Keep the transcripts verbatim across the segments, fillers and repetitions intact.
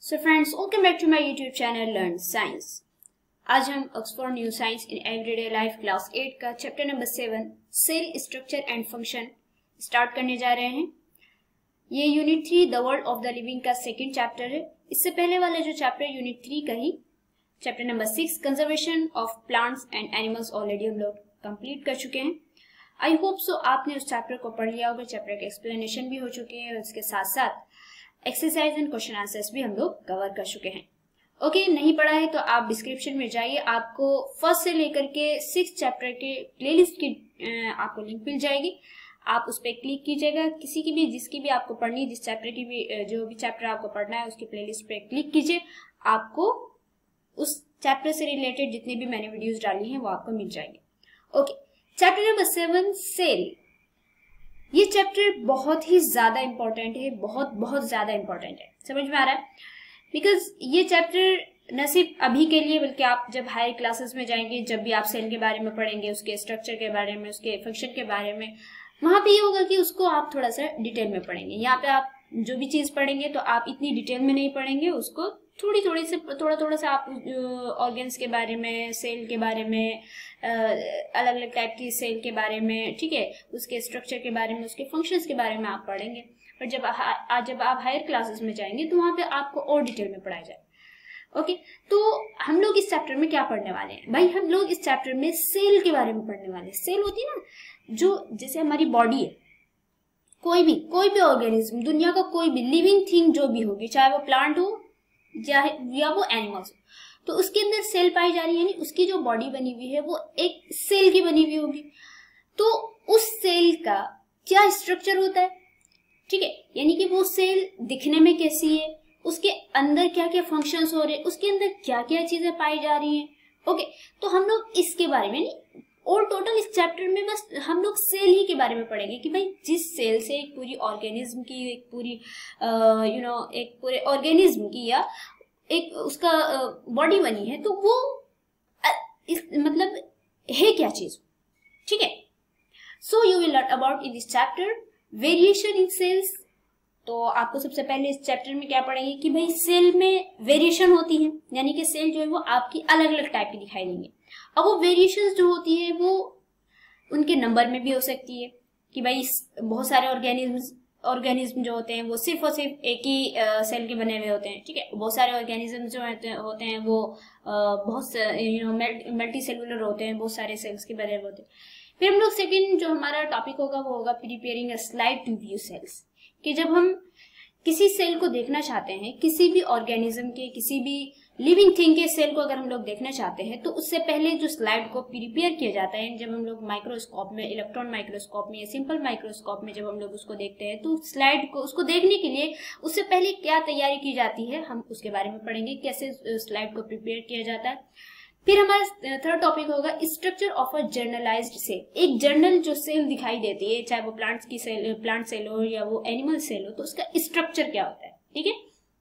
So friends, welcome back to my YouTube channel Learn Science। आज हम Oxford new science in everyday life class eight का chapter number seven cell structure and function start करने जा रहे हैं। ये unit three the world of the living का second chapter है। इससे पहले वाला जो चैप्टर यूनिट थ्री का ही chapter number six conservation of plants and animals already हम लोग कंप्लीट कर चुके हैं। आई होप सो आपने उस चैप्टर को पढ़ लिया होगा। चैप्टर के एक्सप्लेनेशन भी हो चुके हैं और उसके साथ साथ एक्सरसाइज एंड क्वेश्चन आंसर्स भी हम लोग कवर कर चुके हैं। ओके okay, नहीं पढ़ा है तो आप डिस्क्रिप्शन में जाइए, आपको फर्स्ट से लेकर के सिक्स चैप्टर के प्लेलिस्ट की आपको लिंक मिल जाएगी। आप उस पर क्लिक कीजिएगा, किसी की भी जिसकी भी आपको पढ़नी है, जिस चैप्टर की भी जो भी चैप्टर आपको पढ़ना है उसकी प्लेलिस्ट पे क्लिक कीजिए। आपको उस चैप्टर से रिलेटेड जितने भी मैंने वीडियोज डाली हैं वो आपको मिल जाएंगे। Okay, chapter number seven cell. ये चैप्टर बहुत ही ज्यादा इंपॉर्टेंट है, बहुत बहुत ज्यादा इंपॉर्टेंट है। समझ में आ रहा है? बिकॉज ये चैप्टर न सिर्फ अभी के लिए बल्कि आप जब हायर क्लासेस में जाएंगे, जब भी आप सेल के बारे में पढ़ेंगे, उसके स्ट्रक्चर के बारे में, उसके फंक्शन के बारे में, वहां पे ये होगा कि उसको आप थोड़ा सा डिटेल में पढ़ेंगे। यहाँ पे आप जो भी चीज पढ़ेंगे तो आप इतनी डिटेल में नहीं पढ़ेंगे, उसको थोड़ी थोड़ी से थोड़ा थोड़ा सा आप ऑर्गेन्स के बारे में, सेल के बारे में, अलग अलग टाइप की सेल के बारे में, ठीक है, उसके स्ट्रक्चर के बारे में, उसके फंक्शंस के बारे में आप पढ़ेंगे। और जब आज जब आप हायर क्लासेस में जाएंगे तो वहां पे आपको और डिटेल में पढ़ाया जाए। ओके, तो हम लोग इस चैप्टर में क्या पढ़ने वाले हैं भाई? हम लोग इस चैप्टर में सेल के बारे में पढ़ने वाले हैं। सेल होती है ना, जो जैसे हमारी बॉडी है, कोई भी कोई भी ऑर्गेनिज्म, दुनिया का कोई भी लिविंग थिंग जो भी होगी, चाहे वो प्लांट हो या वो एनिमल्स हो, तो उसके अंदर सेल पाई जा रही है, यानी उसकी जो बॉडी बनी हुई है वो एक सेल की बनी हुई होगी। तो उस सेल का क्या स्ट्रक्चर होता है, ठीक है, यानी कि वो सेल दिखने में कैसी है, उसके अंदर क्या क्या फंक्शंस हो रहे हैं, उसके अंदर क्या क्या चीजें पाई जा रही हैं। ओके, तो हम लोग इसके बारे में नहीं, और टोटल इस चैप्टर में बस हम लोग सेल ही के बारे में पढ़ेंगे कि भाई जिस सेल से एक पूरी ऑर्गेनिज्म की, एक पूरी यू नो एक पूरे ऑर्गेनिज्म की या एक उसका बॉडी बनी है, तो वो uh, इस मतलब है क्या चीज, ठीक है। So you will learn about in this chapter variation in cells. तो आपको सबसे पहले इस चैप्टर में क्या पढ़ेंगे कि भाई सेल में वेरिएशन होती है, यानी कि सेल जो है वो आपकी अलग अलग टाइप की दिखाई देंगे। अब वो वेरिएशंस जो होती है वो उनके नंबर में भी हो सकती है कि भाई बहुत सारे ऑर्गेनिज्म ऑर्गेनिज्म जो होते हैं वो सिर्फ और सिर्फ एक ही सेल के बने हुए होते हैं, ठीक है। बहुत सारे ऑर्गेनिज्म जो होते हैं वो बहुत यू नो मल्टी सेलुलर होते हैं, बहुत सारे सेल्स के बने हुए होते हैं। फिर हम लोग सेकंड जो हमारा टॉपिक होगा वो होगा preparing a slide to view cells, कि जब हम किसी सेल को देखना चाहते हैं, किसी भी ऑर्गेनिज्म के, किसी भी लिविंग थिंग के सेल को अगर हम लोग देखना चाहते हैं, तो उससे पहले जो स्लाइड को प्रिपेयर किया जाता है, जब हम लोग माइक्रोस्कोप में, इलेक्ट्रॉन माइक्रोस्कोप में या सिंपल माइक्रोस्कोप में जब हम लोग उसको देखते हैं, तो स्लाइड को उसको देखने के लिए उससे पहले क्या तैयारी की जाती है, हम उसके बारे में पढ़ेंगे, कैसे स्लाइड को प्रिपेयर किया जाता है। फिर हमारा थर्ड टॉपिक होगा structure of a generalised cell. एक जर्नल जो सेल दिखाई देती है, चाहे वो प्लांट्स की सेल, प्लांट सेल हो या वो एनिमल सेल हो, तो उसका स्ट्रक्चर क्या होता है, ठीक है।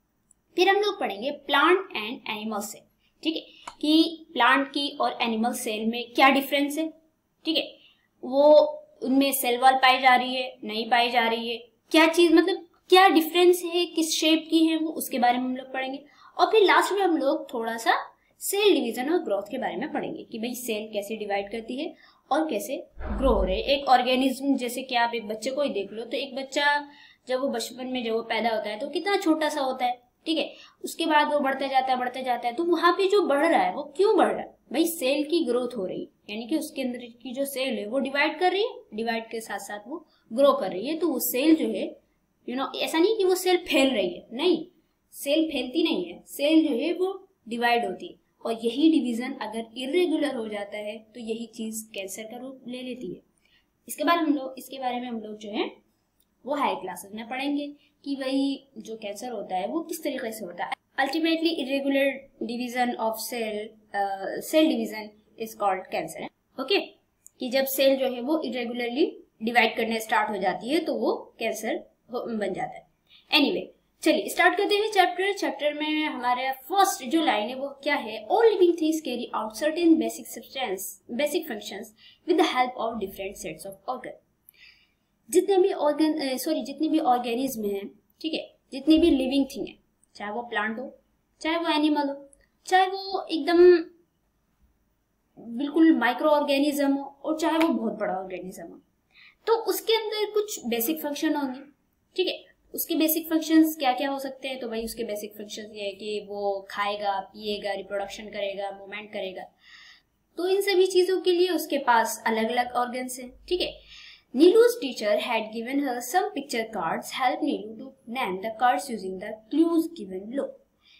फिर हम लोग पढ़ेंगे प्लांट एंड एनिमल सेल, ठीक है, कि प्लांट की और एनिमल सेल में क्या डिफरेंस है, ठीक है, वो उनमें सेल वॉल पाई जा रही है, नहीं पाई जा रही है, क्या चीज मतलब क्या डिफरेंस है, किस शेप की है वो, उसके बारे में हम लोग पढ़ेंगे। और फिर लास्ट में हम लोग थोड़ा सा सेल डिवीजन और ग्रोथ के बारे में पढ़ेंगे कि भाई सेल कैसे डिवाइड करती है और कैसे ग्रो हो रहे हैं। एक ऑर्गेनिज्म, जैसे कि आप एक बच्चे को ही देख लो, तो एक बच्चा जब वो बचपन में जब वो पैदा होता है तो कितना छोटा सा होता है, ठीक है, उसके बाद वो बढ़ते जाता है बढ़ते जाता है, तो वहां पे जो बढ़ रहा है वो क्यों बढ़ रहा है भाई? सेल की ग्रोथ हो रही है, यानी कि उसके अंदर की जो सेल है वो डिवाइड कर रही है, डिवाइड के साथ साथ वो ग्रो कर रही है। तो वो सेल जो है यू नो ऐसा नहीं कि वो सेल फैल रही है, नहीं, सेल फैलती नहीं है, सेल जो है वो डिवाइड होती है। और यही डिवीजन अगर इरेगुलर हो जाता है तो यही चीज कैंसर का रूप ले लेती है। इसके बाद हम लोग इसके बारे में हम लोग जो है वो हाई क्लासेस में पढ़ेंगे कि भाई जो कैंसर होता है वो किस तरीके से होता है। Ultimately irregular division of cell cell division is called cancer है। ओके, कि जब सेल जो है वो इरेगुलरली डिवाइड करने स्टार्ट हो जाती है तो वो कैंसर बन जाता है। एनीवे, चलिए स्टार्ट करते हैं चैप्टर। चैप्टर में हमारे फर्स्ट जो लाइन है वो क्या है? All living things carry out certain basic substance basic functions with the help of different sets of organ. जितने भी ऑर्गन सॉरी जितने भी ऑर्गेनिज्म हैं, ठीक है, जितनी भी लिविंग थिंग है, चाहे वो प्लांट हो, चाहे वो एनिमल हो, चाहे वो एकदम बिल्कुल माइक्रो ऑर्गेनिज्म हो और चाहे वो बहुत बड़ा ऑर्गेनिज्म हो, तो उसके अंदर कुछ बेसिक फंक्शन होंगे। ठीक है, उसके बेसिक फंक्शंस क्या क्या हो सकते हैं? तो भाई उसके बेसिक फंक्शंस ये है कि वो खाएगा, पिएगा, रिप्रोडक्शन करेगा, मूवमेंट करेगा। तो इन सभी चीजों के लिए उसके पास अलग अलग ऑर्गन्स हैं। ठीक है, नीलू's teacher had given her some picture cards. Help Neelu to name the cards using the clues given below.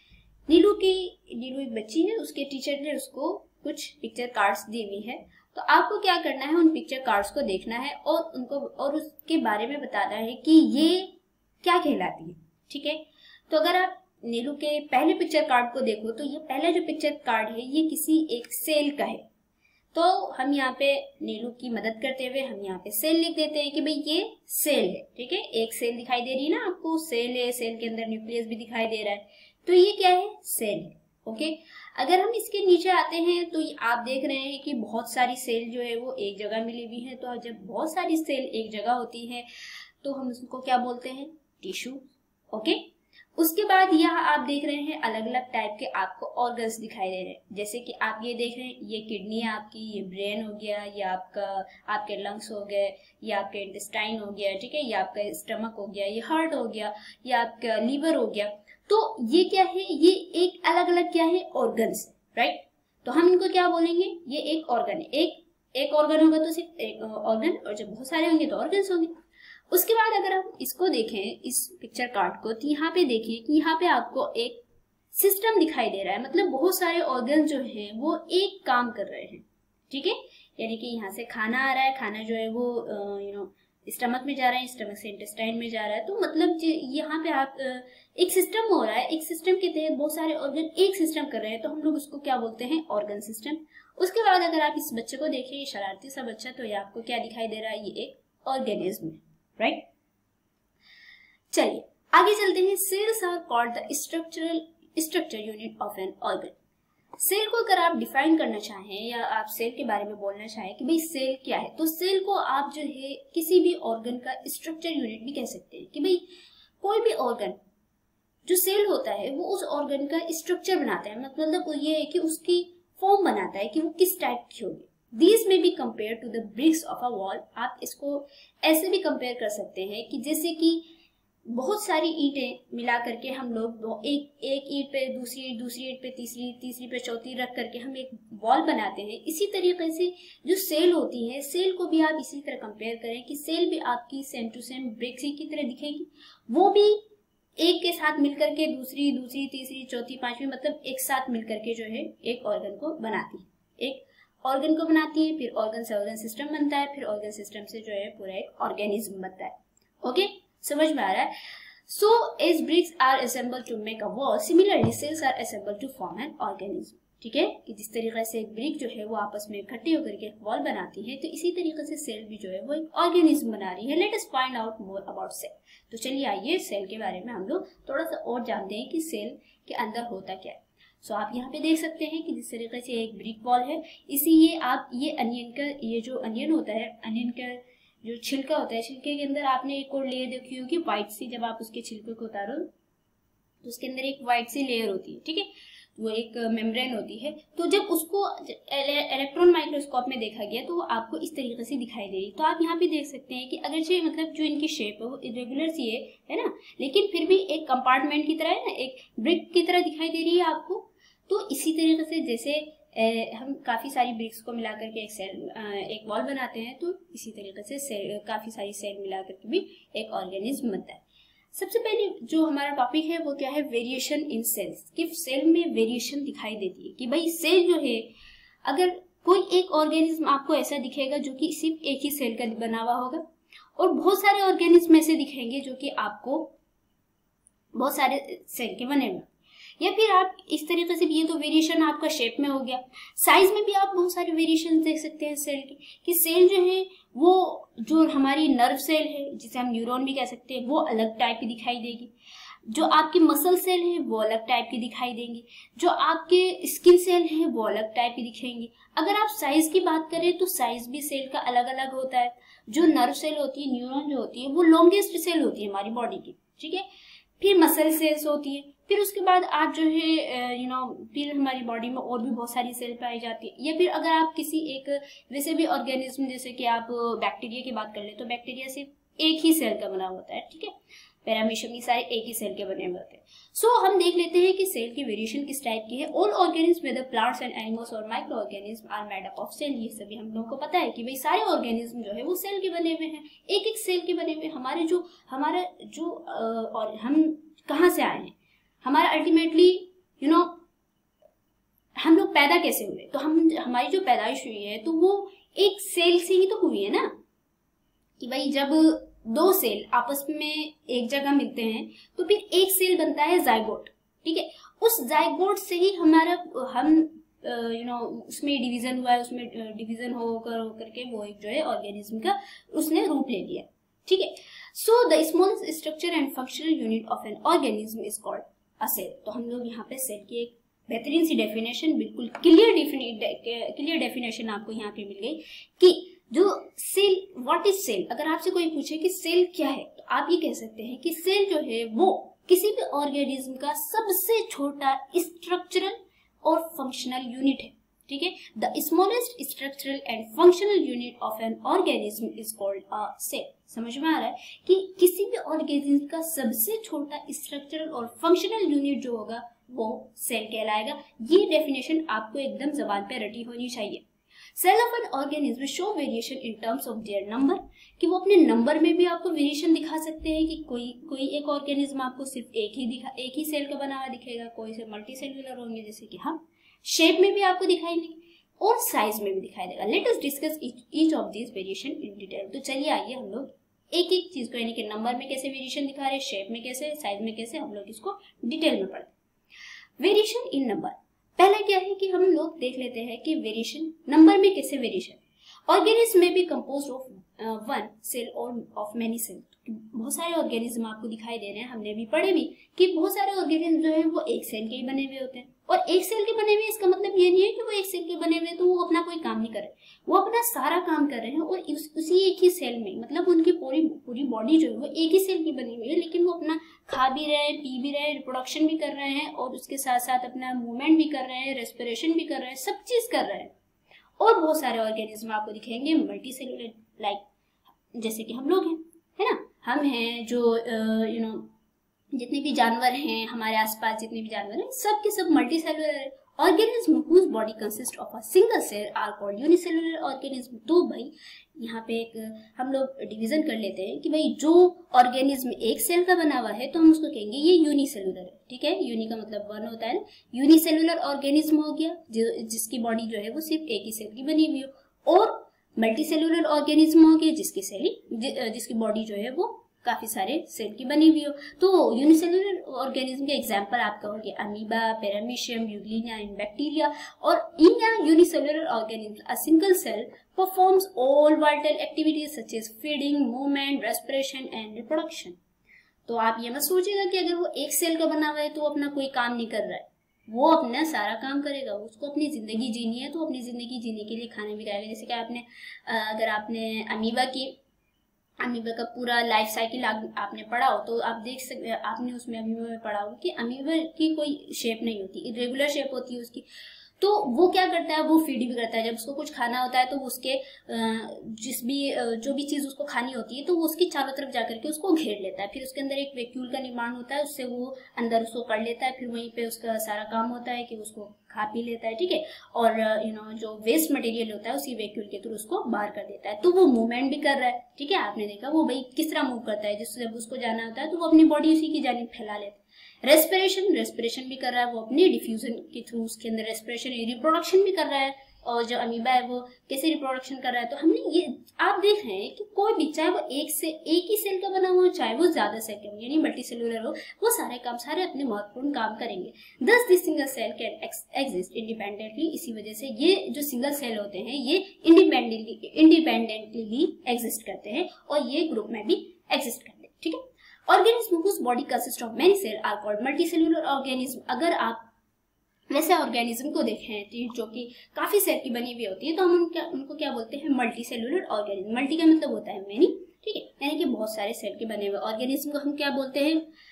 नीलू की नीलू एक बच्ची है, उसके टीचर ने उसको कुछ पिक्चर कार्ड्स दी हुई है। तो आपको क्या करना है, उन पिक्चर कार्ड्स को देखना है और उनको और उसके बारे में बताना है कि ये क्या कहलाती है। ठीक है, तो अगर आप नीलू के पहले पिक्चर कार्ड को देखो तो ये पहला जो पिक्चर कार्ड है ये किसी एक सेल का है। तो हम यहाँ पे नीलू की मदद करते हुए हम यहाँ पे सेल लिख देते हैं कि भाई ये सेल है। ठीक है, एक सेल दिखाई दे रही है ना आपको, सेल है, सेल के अंदर न्यूक्लियस भी दिखाई दे रहा है, तो ये क्या है, सेल है। ओके, अगर हम इसके नीचे आते हैं तो आप देख रहे हैं कि बहुत सारी सेल जो है वो एक जगह मिली हुई है। तो जब बहुत सारी सेल एक जगह होती है तो हम उसको क्या बोलते हैं, टिश्यू। ओके, उसके बाद यहाँ आप देख रहे हैं अलग अलग टाइप के आपको ऑर्गन्स दिखाई दे रहे हैं। जैसे कि आप ये देख रहे हैं, ये किडनी है आपकी, ये ब्रेन हो गया, ये आपका आपके लंग्स हो गए, ये आपके इंटेस्टाइन हो गया। ठीक है, ये आपका स्टमक हो गया, ये हार्ट हो गया, ये आपका लीवर हो गया। तो ये क्या है, ये एक अलग अलग क्या है, ऑर्गन्स, राइट। तो हम इनको क्या बोलेंगे, ये एक ऑर्गन है। एक एक ऑर्गन होगा तो सिर्फ एक ऑर्गन, और जब बहुत सारे होंगे तो ऑर्गन्स होंगे। उसके बाद अगर हम इसको देखें, इस पिक्चर कार्ड को, तो यहाँ पे देखिए कि यहाँ पे आपको एक सिस्टम दिखाई दे रहा है। मतलब बहुत सारे ऑर्गन जो है वो एक काम कर रहे हैं। ठीक है, यानी कि यहाँ से खाना आ रहा है, खाना जो है वो यू नो स्टमक में जा रहा है, स्टमक से इंटेस्टाइन में जा रहा है। तो मतलब यहाँ पे आप एक सिस्टम हो रहा है, एक सिस्टम के तहत बहुत सारे ऑर्गन एक सिस्टम कर रहे हैं, तो हम लोग उसको क्या बोलते हैं, ऑर्गन सिस्टम। उसके बाद अगर आप इस बच्चे को देखें, शरारती सा बच्चा, तो ये आपको क्या दिखाई दे रहा है, ये एक ऑर्गेनिज्म है, राइट। चलिए आगे चलते हैं। Cells are called the structural structure unit of an organ. Cell को अगर आप डिफाइन करना चाहें या आप सेल के बारे में बोलना चाहें कि भाई सेल क्या है, तो सेल को आप जो है किसी भी ऑर्गन का स्ट्रक्चर यूनिट भी कह सकते हैं। कि भाई कोई भी ऑर्गन जो सेल होता है वो उस ऑर्गन का स्ट्रक्चर बनाता है। मतलब ये है कि उसकी फॉर्म बनाता है कि वो किस टाइप की होगी। These may be compared to the bricks of a wall। आप इसको ऐसे भी कंपेयर कर सकते हैं कि जैसे कि बहुत सारी ईंटें मिला करके हम लोग एक एक ईंट पे दूसरी ईंट, दूसरी ईंट पे तीसरी, तीसरी पे चौथी रख करके हम एक वॉल बनाते हैं। इसी तरीके से जो सेल होती है, सेल को भी आप इसी तरह कंपेयर करें कि सेल भी आपकी सेम टू सेम ब्रिक्स ही की तरह दिखेगी। वो भी एक के साथ मिलकर के दूसरी, दूसरी, तीसरी, चौथी, पांचवी, मतलब एक साथ मिलकर के जो है एक ऑर्गन को बनाती है। एक ऑर्गन को बनाती है, फिर ऑर्गन से ऑर्गन सिस्टम बनता है, फिर ऑर्गन सिस्टम से जो है पूरा एक ऑर्गेनिज्म बनता है। ओके, समझ में आ रहा है। So as bricks are assemble to make a wall, similarly cells are assemble to form an organism. ठीक है, कि जिस तरीके से एक ब्रिक जो है वो आपस में इकट्ठी होकर के एक वॉल बनाती है, तो इसी तरीके से सेल भी जो है वो एक ऑर्गेनिज्म बना रही है। Let us find out more about cell. तो चलिए आइए सेल के बारे में हम लोग थोड़ा सा और जानते हैं कि सेल के अंदर होता क्या है। सो so, आप यहाँ पे देख सकते हैं कि जिस तरीके से एक ब्रिक वॉल है, इसी ये आप ये अनियन का, ये जो अनियन होता है, अनियन का जो छिलका होता है, छिलके के अंदर आपने एक और लेयर देखी होगी व्हाइट सी। जब आप उसके छिलके को उतारो तो उसके अंदर एक व्हाइट सी लेयर होती है। ठीक है, वो एक मेम्ब्रेन होती है। तो जब उसको इलेक्ट्रॉन माइक्रोस्कोप में देखा गया तो वो आपको इस तरीके से दिखाई दे रही। तो आप यहाँ पे देख सकते हैं कि अगरचे मतलब जो इनकी शेप है वो इरेगुलर सी है, है ना, लेकिन फिर भी एक कंपार्टमेंट की तरह है ना, एक ब्रिक की तरह दिखाई दे रही है आपको। तो इसी तरीके से जैसे ए, हम काफी सारी ब्रिक्स को मिलाकर के एक सेल, एक वॉल बनाते हैं, तो इसी तरीके से सेल, काफी सारी सेल मिलाकर के भी एक ऑर्गेनिज्म बनता है। सबसे पहले जो हमारा टॉपिक है वो क्या है, वेरिएशन इन सेल्स। कि सेल में वेरिएशन दिखाई देती है कि भाई सेल जो है, अगर कोई एक ऑर्गेनिज्म आपको ऐसा दिखेगा जो कि सिर्फ एक ही सेल का बना हुआ होगा, और बहुत सारे ऑर्गेनिज्म ऐसे दिखेंगे जो कि आपको बहुत सारे सेल के बने हुए। या फिर आप इस तरीके से भी, ये तो वेरिएशन आपका शेप में हो गया। साइज में भी आप बहुत सारे वेरिएशन देख सकते हैं सेल के, कि सेल जो है वो जो हमारी नर्व सेल है, जिसे हम न्यूरॉन भी कह सकते हैं, वो अलग टाइप की दिखाई देगी। जो आपकी मसल सेल है वो अलग टाइप की दिखाई देंगी। जो आपके स्किन सेल है वो अलग टाइप की दिखेंगी। अगर आप साइज की बात करें तो साइज भी सेल का अलग अलग होता है। जो नर्व सेल होती है, न्यूरॉन जो होती है, वो लॉन्गेस्ट सेल होती है हमारी बॉडी की। ठीक है, फिर मसल सेल्स होती है, फिर उसके बाद आप जो है यू नो फिर हमारी बॉडी में और भी बहुत सारी सेल पाई जाती है। या फिर अगर आप किसी एक वैसे भी ऑर्गेनिज्म, जैसे कि आप बैक्टीरिया की बात कर ले तो बैक्टीरिया सिर्फ एक ही सेल का बना होता है, ठीक है। पैरामीशियम ये सारे एक ही सेल के बने हुए होते हैं। सो so, हम देख लेते हैं कि सेल की वेरिएशन किस टाइप की है। All organism whether plants and animals or microorganism are made up of cell. ये सभी हम लोगों को पता है कि भाई सारे ऑर्गेनिज्म जो है वो सेल के बने हुए हैं, एक एक सेल के बने हुए। हमारे जो हमारा जो आ, और हम कहाँ से आए हैं, हमारा अल्टीमेटली यू नो हम लोग पैदा कैसे हुए, तो हम हमारी जो पैदाइश हुई है तो वो एक सेल से ही तो हुई है ना, कि भाई जब दो सेल आपस में एक जगह मिलते हैं तो फिर एक सेल बनता है जाइगोट, ठीक है। उस जाइगोट से ही हमारा हम यू नो उसमें डिवीजन हुआ है, उसमें डिवीजन होकर होकर के वो एक जो है ऑर्गेनिज्म का उसने रूप ले लिया, ठीक है। So the smallest structure and functional unit of an organism is called a cell. तो हम लोग यहाँ पे सेल की एक बेहतरीन सी डेफिनेशन, बिल्कुल क्लियर क्लियर डेफिनेशन आपको यहाँ पे मिल गई कि जो सेल, व्हाट इज सेल। अगर आपसे कोई पूछे कि सेल क्या है तो आप ये कह सकते हैं कि सेल जो है वो किसी भी ऑर्गेनिज्म का सबसे छोटा स्ट्रक्चरल और फंक्शनल यूनिट है, ठीक है। The smallest structural and functional unit of an organism is called a cell. समझ में आ रहा है कि किसी भी ऑर्गेनिज्म का सबसे छोटा स्ट्रक्चरल और फंक्शनल यूनिट जो होगा वो सेल कहलाएगा। ये डेफिनेशन आपको एकदम जबान पे रटी होनी चाहिए। Cell of an organism show variation in terms of their number, कि वो अपने नंबर में भी आपको वेरिएशन दिखा सकते हैं कि कोई कोई एक ऑर्गेनिज्म आपको सिर्फ एक ही दिखा एक ही सेल का बना हुआ दिखेगा, कोई से मल्टी सेलुलर होंगे जैसे कि हम, शेप में भी आपको दिखाई देंगे और साइज में भी दिखाई देगा। Let us discuss each of this variation in detail. तो चलिए आइए हम लोग एक एक चीज को, यानी कि नंबर में कैसे वेरिएशन दिखा रहे, शेप में कैसे, साइज में कैसे, हम लोग इसको डिटेल में पढ़ते। वेरिएशन इन नंबर, पहला क्या है कि हम लोग देख लेते हैं कि वेरिएशन नंबर में कैसे वेरिएशन। ऑर्गेनिज्म में भी composed of one cell or of many cell. बहुत सारे ऑर्गेनिज्म आपको दिखाई दे रहे हैं, हमने भी पढ़े भी कि बहुत सारे ऑर्गेनिज्म जो है वो एक सेल के ही बने हुए होते हैं। और एक सेल के बने हुए इसका मतलब ये नहीं है कि वो एक सेल के बने हुए तो वो अपना कोई काम नहीं कर रहे, वो अपना सारा काम कर रहे हैं और उस, उसी एक ही सेल में, मतलब उनकी पूरी पूरी बॉडी जो है वो एक ही सेल की बनी हुई है, लेकिन वो अपना खा भी रहे हैं, पी भी रहे हैं, रिप्रोडक्शन भी कर रहे हैं और उसके साथ साथ अपना मूवमेंट भी कर रहे हैं, रेस्पिरेशन भी कर रहे हैं, सब चीज कर रहे हैं। और बहुत सारे ऑर्गेनिज्म आपको दिखेंगे मल्टी सेलुलर, लाइक जैसे कि हम लोग हैं, है ना, हम हैं जो यू नो जितने भी जानवर हैं हमारे आसपास, जितने भी जानवर हैं सब के सब multicellular organism whose body consist of a single cell are called unicellular organism. तो भाई यहाँ पे एक हम लोग डिवीजन कर लेते हैं कि भाई जो ऑर्गेनिज्म एक सेल का बना हुआ है तो हम उसको कहेंगे ये यूनिसेलुलर है, ठीक है। यूनि का मतलब वन होता है, यूनिसेलुलर ऑर्गेनिज्म हो गया जो जिसकी बॉडी जो है वो सिर्फ एक ही सेल की बनी हुई हो। और मल्टी सेलुलर ऑर्गेनिज्म हो गया जिसकी सेल जि, जिसकी बॉडी जो है वो काफी सारे सेल की बनी हुई हो। तो यूनिसेलुलर ऑर्गेनिज्म के एग्जांपल आपका हो गया amoeba, paramecium, euglena and bacteria. और इन या unicellular organism a single cell performs all vital activities such as feeding, movement, respiration and reproduction. तो आप ये मत सोचिएगा कि अगर वो एक सेल का बना हुआ है तो वो अपना कोई काम नहीं कर रहा है, वो अपना सारा काम करेगा। उसको अपनी जिंदगी जीनी है तो अपनी जिंदगी जीने के लिए खाना भी खाएगा। जैसे कि आपने अगर आपने अमीबा की अमीबा का पूरा लाइफ साइकिल आपने पढ़ा हो तो आप देख सकते, आपने उसमें अमीबा में पढ़ा हो कि अमीबा की कोई शेप नहीं होती, इरेगुलर शेप होती है उसकी। तो वो क्या करता है, वो फीड भी करता है। जब उसको कुछ खाना होता है तो उसके जिस भी जो भी चीज उसको खानी होती है तो वो उसकी चारों तरफ जाकर के उसको घेर लेता है। फिर उसके अंदर एक वैक्यूल का निर्माण होता है, उससे वो अंदर उसको कर लेता है, फिर वहीं पे उसका सारा काम होता है कि उसको खा पी लेता है, ठीक है। और यू नो जो वेस्ट मटेरियल होता है उसी वैक्यूल के थ्रू उसको बाहर कर देता है। तो वो मूवमेंट भी कर रहा है, ठीक है। आपने देखा वो भाई किस तरह मूव करता है, जिससे जब उसको जाना होता है तो वो अपनी बॉडी उसी की जानिब फैला लेता है। रेस्पिरेशन रेस्पिरेशन भी कर रहा है वो अपने डिफ्यूजन के थ्रू, उसके अंदर रेस्पिरेशन, रिप्रोडक्शन भी कर रहा है। और जो अमीबा है वो कैसे रिप्रोडक्शन कर रहा है, तो हमने ये आप देख रहे हैं कि कोई भी, चाहे वो एक से एक ही सेल का बना हो, चाहे वो ज्यादा सेल का यानी मल्टी सेलुलर हो, वो सारे काम सारे अपने महत्वपूर्ण काम करेंगे। Thus this single cell can exist independently. इसी वजह से ये जो सिंगल सेल होते हैं ये इंडिपेंडेंटली इंडिपेंडेंटली एग्जिस्ट करते हैं और ये ग्रुप में भी एग्जिस्ट करते हैं, ठीक है। Organism whose body consists of many cells are called multicellular organism। अगर आप वैसे ऑर्गेनिज्म को देखें जो कि काफी सेल की बनी हुई होती है तो हम उनका उनको क्या बोलते हैं, मल्टी सेलुलर ऑर्गेनिज्म। मल्टी का मतलब होता है मैनी, ठीक है, यानी कि बहुत सारे सेल के बने हुए ऑर्गेनिज्म को हम क्या बोलते हैं,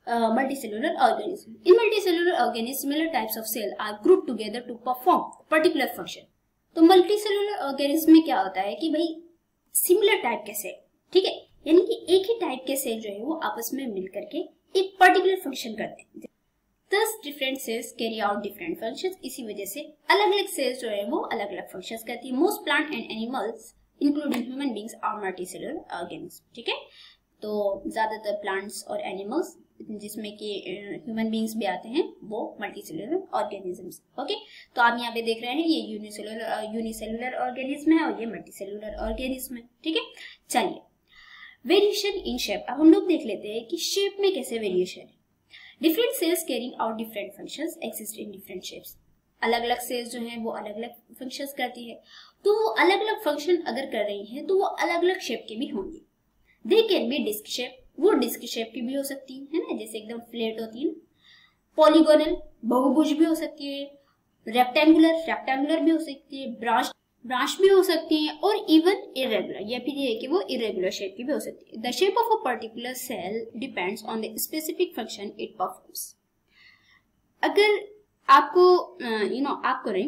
multicellular organism. In multicellular organisms, similar types of cell are grouped together to perform particular function. तो मल्टीसेलुलर ऑर्गेनिज्म में क्या होता है कि भाई सिमिलर टाइप के सेल, ठीक है, यानी कि एक ही टाइप के सेल जो है वो आपस में मिलकर के एक पर्टिकुलर फंक्शन करते हैं. Thus different cells carry out different functions. इसी वजह से अलग अलग सेल्स जो है वो अलग अलग फंक्शंस करती है. Most plant and animals including human beings are multicellular organisms. ठीक है, तो ज्यादातर प्लांट्स और एनिमल्स जिसमें कि ह्यूमन बींग्स भी आते हैं वो मल्टीसेलुलर ऑर्गेनिजम्स. ओके, तो आप यहाँ पे देख रहे हैं ये यूनिसेलुलर यूनिसेलुलर ऑर्गेनिज्म है और ये मल्टीसेलुलर ऑर्गेनिज्म है. ठीक है, चलिए वेरिएशन इन शेप. अब हम लोग देख लेते हैं कि शेप में कैसे वेरिएशन है. Different cells carrying out different functions exist in different shapes. अलग अलग सेल्स जो हैं वो अलग अलग फंक्शंस करती है. तो वो अलग अलग फंक्शन अगर कर रही हैं तो वो अलग अलग शेप के भी होंगे. They can be disc shape, वो डिस्क शेप की भी हो सकती है ना, जैसे एकदम फ्लैट होती है ना. पॉलीगोनल, बहुभुज भी हो सकती है. रेक्टेंगुलर, रेक्टेंगुलर भी हो सकती है. ब्रांच ब्रांच भी हो सकती है. और इवन इरेगुलर, या फिर ये है कि वो इरेगुलर शेप की भी हो सकती है. The shape of a particular cell depends on the specific function it performs. अगर आपको यू नो आपको नहीं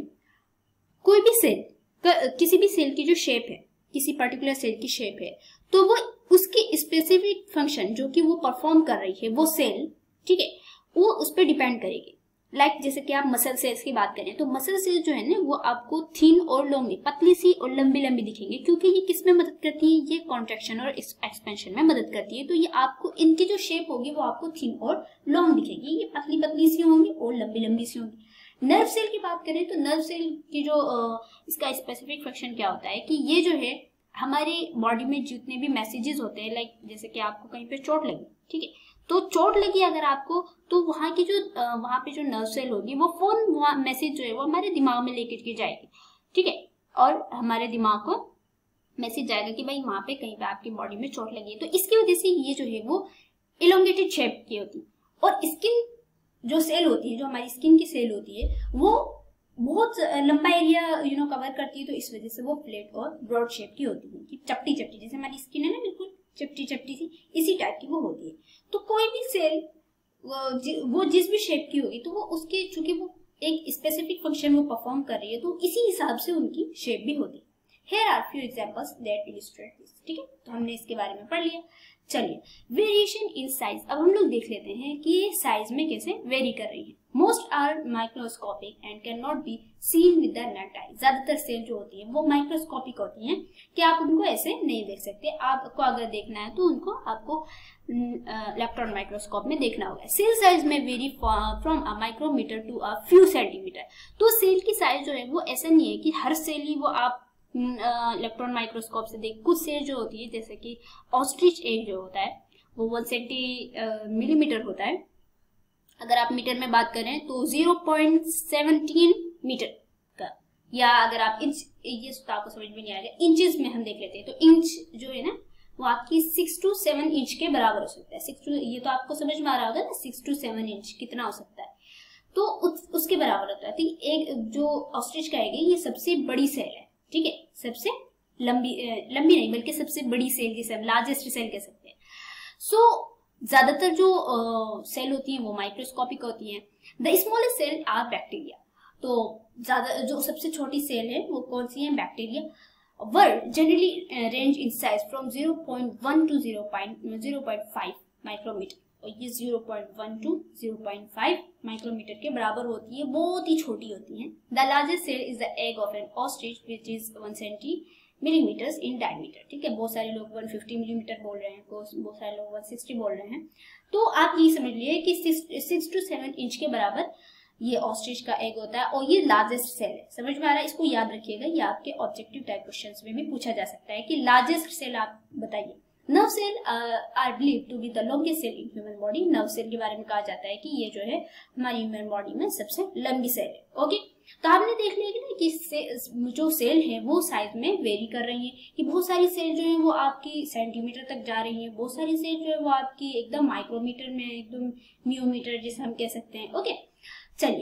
कोई भी सेल, किसी भी सेल की जो शेप है, किसी पर्टिकुलर सेल की शेप है, तो वो उसकी स्पेसिफिक फंक्शन जो कि वो परफॉर्म कर रही है वो सेल, ठीक है, वो उस पर डिपेंड करेगी. लाइक like, जैसे कि आप मसल सेल्स की बात करें तो मसल सेल्स जो है ना वो आपको थिन और लॉन्ग, पतली सी और लंबी लंबी दिखेंगे, क्योंकि ये किस में मदद करती है, ये कॉन्ट्रैक्शन और एक्सपेंशन में मदद करती है. तो ये आपको इनकी जो शेप होगी वो आपको थिन और लॉन्ग दिखेगी. ये पतली पतली सी होंगी और लंबी लंबी सी होंगी. नर्व सेल की बात करें तो नर्व सेल की जो इसका स्पेसिफिक फंक्शन क्या होता है कि ये जो है हमारे बॉडी में जितने भी मैसेजेस होते हैं, लाइक जैसे कि आपको कहीं पे चोट लगी, ठीक है, तो चोट लगी अगर आपको, तो वहाँ की जो वहाँ पे जो नर्व सेल होगी वो फोन मैसेज जो है वो हमारे दिमाग में लेकर के जाएगी. ठीक है, और हमारे दिमाग को मैसेज जाएगा कि भाई वहाँ पे कहीं पे आपकी बॉडी में चोट लगी है. तो इसकी वजह से ये जो है वो इलोंगेटेड शेप की होती है. और स्किन जो सेल होती है, जो हमारी स्किन की सेल होती है, वो बहुत लंबा एरिया यू नो कवर करती है. तो इस वजह से वो फ्लैट और ब्रॉड शेप की होती है, कि चपटी चपटी, जैसे हमारी स्किन है ना बिल्कुल चपटी चपटी सी, इसी टाइप की वो होती है. तो कोई भी सेल वो, जि, वो जिस भी शेप की होगी तो वो उसके चूंकि वो एक स्पेसिफिक फंक्शन वो परफॉर्म कर रही है तो इसी हिसाब से उनकी शेप भी होती है. Here are few examples that illustrate this. ठीक है, तो हमने इसके बारे में पढ़ लिया. चलिए वेरिएशन इन साइज. अब हम लोग देख लेते हैं कि ये साइज में कैसे वेरी कर रही है. Most are microscopic and can not be seen with the naked eye. ज्यादातर सेल जो होती है वो माइक्रोस्कोपिक होती हैं कि आप उनको ऐसे नहीं देख सकते. आपको अगर देखना है तो उनको आपको इलेक्ट्रॉन माइक्रोस्कोप में देखना होगा. सेल साइज में vary from a micrometer to a few centimeter. तो सेल की साइज जो है वो ऐसा नहीं है कि हर सेल ही वो आप इलेक्ट्रॉन माइक्रोस्कोप से देख. कुछ सेल जो होती है जैसे कि ऑस्ट्रिच एग जो होता है वो वन सेंटी मिलीमीटर होता है. अगर आप मीटर में बात करें तो zero point one seven meter का, या अगर आप इंच, ये तो आपको समझ में नहीं आएगा, इंचेस में हम देख लेते हैं. तो इंच जो है ना वो आपकी सिक्स टू सेवन इंच के बराबर हो सकता है. सिक्स टू, ये तो आपको समझ में आ रहा होगा ना, सिक्स टू सेवन इंच कितना हो सकता है, तो उस, उसके बराबर होता है. तो एक जो ऑस्ट्रिच का है ये सबसे बड़ी सेल है. ठीक है, सबसे लंबी लंबी नहीं बल्कि सबसे बड़ी सेल जिसे हम लार्जेस्ट सेल कह सकते हैं. सो so, ज्यादातर जो सेल होती हैं वो माइक्रोस्कोपिक होती हैं. The smallest cell are bacteria. तो ज्यादा जो सबसे छोटी सेल है वो कौन सी है, bacteria. Word generally range in size from zero point one to zero point five micrometer. और ये zero point one to zero point five micrometer के बराबर होती है, बहुत ही छोटी होती है. The largest cell is the egg of an ostrich which is one centi millimeters in diameter. ठीक है, बहुत सारे लोग वन फिफ्टी मिलीमीटर बोल रहे हैं, बहुत सारे लोग वन सिक्सटी बोल रहे हैं. तो आप ये समझ लिए कि सिक्स टू सेवन इंच के बराबर ये ऑस्ट्रिच का एग होता है और ये लार्जेस्ट सेल है. समझ में आ रहा है, इसको याद रखिएगा, ये आपके ऑब्जेक्टिव टाइप क्वेश्चंस में भी पूछा जा सकता है कि लार्जेस्ट सेल आप बताइए. Nerve cell are believed to be the longest cell in human body. Nerve cell के बारे में कहा जाता है कि ये जो है हमारी ह्यूमन बॉडी में सबसे लंबी सेल है. ओके, तो आपने देख लिया कि ना कि से, जो सेल है वो साइज में वेरी कर रही है, कि बहुत सारी सेल जो है वो आपकी सेंटीमीटर तक जा रही है, बहुत सारी सेल जो है वो आपकी एकदम माइक्रोमीटर में, एकदम मियोमीटर जिसे हम कह सकते हैं. ओके, चलिए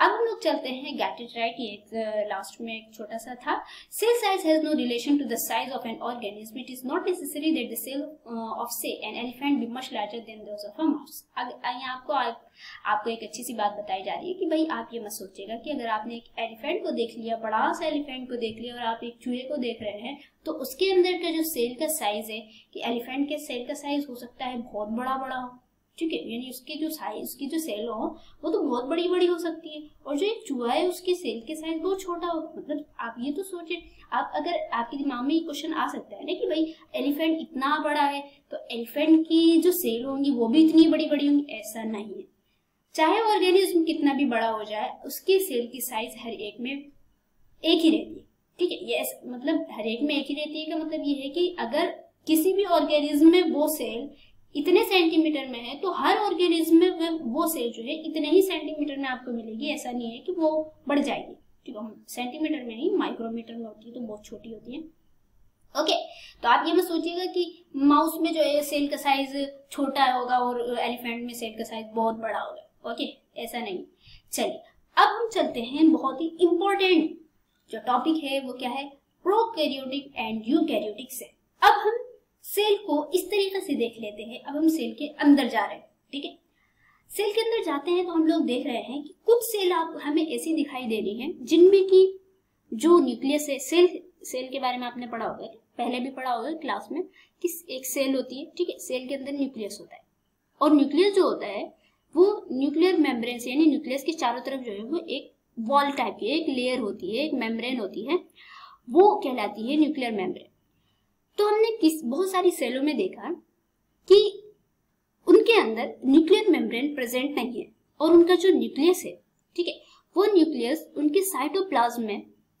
अब हम लोग चलते हैं गेट इट राइट, ये लास्ट में एक छोटा सा था। Cell size has no relation to the size of an organism, it is not necessary that the cell of say an elephant be much larger than those of a mouse. यहाँ आपको आपको एक अच्छी सी बात बताई जा रही है कि भाई आप ये मत सोचिएगा कि अगर आपने एक एलिफेंट को देख लिया, बड़ा सा एलिफेंट को देख लिया और आप एक चूहे को देख रहे हैं, तो उसके अंदर का जो सेल का साइज है कि एलिफेंट के सेल का साइज हो सकता है बहुत बड़ा बड़ा हो, ठीक है, यानी उसकी जो साइज उसकी जो सेल हो वो तो बहुत बड़ी बड़ी हो सकती है, और जो एक चूहा है उसकी सेल के साइज बहुत छोटा हो। मतलब आप ये तो सोचिए, आप अगर आपके दिमाग में ये क्वेश्चन आ सकता है ना कि भाई एलिफेंट इतना बड़ा है तो एलिफेंट की जो सेल होंगी वो भी इतनी बड़ी बड़ी होंगी, ऐसा नहीं है। चाहे ऑर्गेनिज्म कितना भी बड़ा हो जाए, उसकी सेल की साइज हर एक में एक ही रहती है, ठीक है। ये मतलब हर एक में एक ही रहती है का मतलब ये है कि अगर किसी भी ऑर्गेनिज्म में वो सेल इतने सेंटीमीटर में है तो हर ऑर्गेनिज्म में वो सेल जो है इतने ही सेंटीमीटर में आपको मिलेगी। ऐसा नहीं है कि वो बढ़ जाएगी, ठीक है, सेंटीमीटर में नहीं माइक्रोमीटर में होती है, तो बहुत छोटी होती है। ओके, तो आप ये मत सोचिएगा कि माउस में जो है सेल का साइज छोटा होगा और एलिफेंट में सेल का साइज बहुत बड़ा होगा। ओके, ऐसा नहीं। चलिए अब हम चलते हैं बहुत ही इंपॉर्टेंट जो टॉपिक है वो क्या है, प्रोकैरियोटिक एंड यूकैरियोटिक सेल। अब हम सेल को इस तरीके से देख लेते हैं। अब हम सेल के अंदर जा रहे हैं, ठीक है। सेल के अंदर जाते हैं तो हम लोग देख रहे हैं कि कुछ सेल आप हमें ऐसी दिखाई दे रही हैं जिनमें कि जो न्यूक्लियस है, सेल सेल के बारे में आपने पढ़ा होगा, पहले भी पढ़ा होगा क्लास में कि एक सेल होती है, ठीक है, सेल के अंदर न्यूक्लियस होता है और न्यूक्लियस जो होता है वो न्यूक्लियर मेम्ब्रेन से यानी न्यूक्लियस के चारों तरफ जो है वो एक वॉल टाइप की एक लेयर होती है, एक मेम्ब्रेन होती है, वो कहलाती है न्यूक्लियर मेम्ब्रेन। तो हमने किस बहुत सारी सेलों में देखा कि उनके अंदर न्यूक्लियर मेम्ब्रेन प्रेजेंट नहीं है और उनका जो न्यूक्लियस है, ठीक है, वो न्यूक्लियस उनके साइटोप्लाज्म में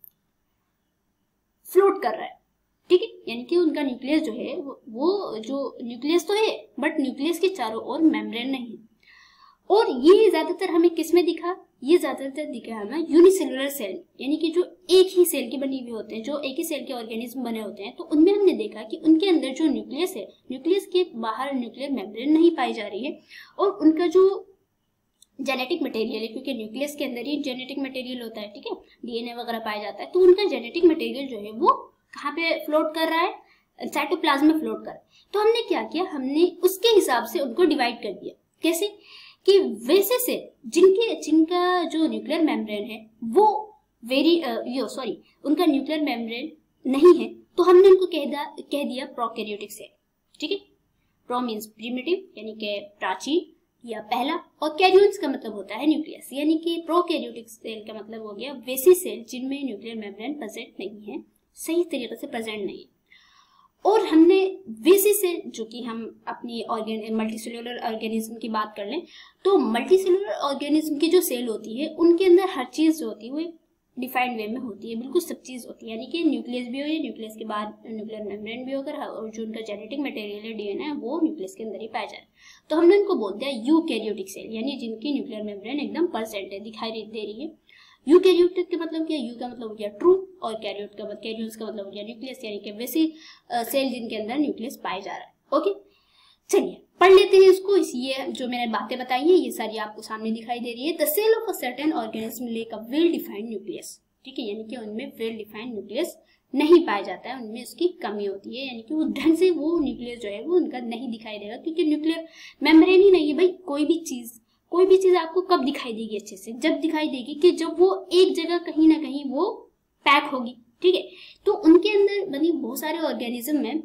फ्लोट कर रहा है, ठीक है, यानी कि उनका न्यूक्लियस जो है वो, वो जो न्यूक्लियस तो है बट न्यूक्लियस के चारों ओर मेम्ब्रेन नहीं है। और ये ज्यादातर हमें किस में दिखा, ये ज्यादातर दिखा हमें यूनिसेलुलर सेल, यानी कि जो एक ही सेल के बने हुए होते हैं, जो एक ही सेल के ऑर्गेनिज्म बने होते हैं, तो उनमें हमने देखा कि उनके अंदर जो न्यूक्लियस है, न्यूक्लियस के बाहर न्यूक्लियर मेम्ब्रेन नहीं पाई जा रही है और उनका जो जेनेटिक मटेरियल है, क्योंकि न्यूक्लियस के अंदर ही जेनेटिक मटेरियल होता है, ठीक है, डीएनए वगैरह पाया जाता है, तो उनका जेनेटिक मटेरियल जो है वो कहाँ पे फ्लोट कर रहा है, साइटोप्लाज्म में फ्लोट कर रहा है। तो हमने क्या किया, हमने उसके हिसाब से उनको डिवाइड कर दिया। कैसे कि वैसे से जिनके जिनका जो न्यूक्लियर मेम्ब्रेन है वो वेरी यो सॉरी उनका न्यूक्लियर मेम्ब्रेन नहीं है, तो हमने उनको कह दिया कह दिया प्रोकैरियोटिक सेल, ठीक है। प्रो मीन्स प्रिमिटिव यानी कि प्राचीन या पहला, और कैरियोन्स का मतलब होता है न्यूक्लियस, यानी कि प्रोकैरियोटिक सेल का मतलब हो गया वैसी सेल जिनमें न्यूक्लियर मेम्ब्रेन प्रेजेंट नहीं है, सही तरीके से प्रेजेंट नहीं है। और हमने वैसे से जो कि हम अपनी ऑर्गेन मल्टीसेलुलर ऑर्गेनिज्म की बात कर लें तो मल्टीसेलुलर ऑर्गेनिज्म की जो सेल होती है उनके अंदर हर चीज जो होती है वो डिफाइंड वे में होती है, बिल्कुल सब चीज होती है, यानी कि न्यूक्लियस भी हो या न्यूक्लियस के बाद न्यूक्लियर मेम्ब्रेन भी होकर और जो उनका जेनेटिक मटेरियल है डीएनए वो न्यूक्लियस के अंदर ही पाया जाए, तो हमने उनको बोल दिया यूकैरियोटिक सेल, यानी जिनकी न्यूक्लियर मेम्ब्रेन एकदम परसेंट है, दिखाई दे रही है। यूकैरियोटिक का मतलब क्या, यू का मतलब हो गया ट्रू और कैरियोट का कैरियोन्स का मतलब हो गया न्यूक्लियस, यानी कि वैसी सेल जिनके अंदर न्यूक्लियस पाया जा रहा है। ओके, चलिए पढ़ लेते हैं इसको। इस ये जो मैंने बातें बताई हैं ये सारी आपको सामने दिखाई दे रही है। The cell of a certain organism lack a well defined nucleus, ठीक है, यानी कि उनमें वेल डिफाइंड न्यूक्लियस नहीं पाया जाता है, उनमें उसकी कमी होती है, यानी कि वो ढंग से वो न्यूक्लियस जो है वो उनका नहीं दिखाई देगा, क्योंकि न्यूक्लियर मेम्ब्रेन ही नहीं है। भाई कोई भी चीज कोई भी चीज आपको कब दिखाई देगी अच्छे से, जब दिखाई देगी कि जब वो एक जगह कहीं ना कहीं वो पैक होगी, ठीक है। तो उनके अंदर बनी बहुत सारे ऑर्गेनिज्म में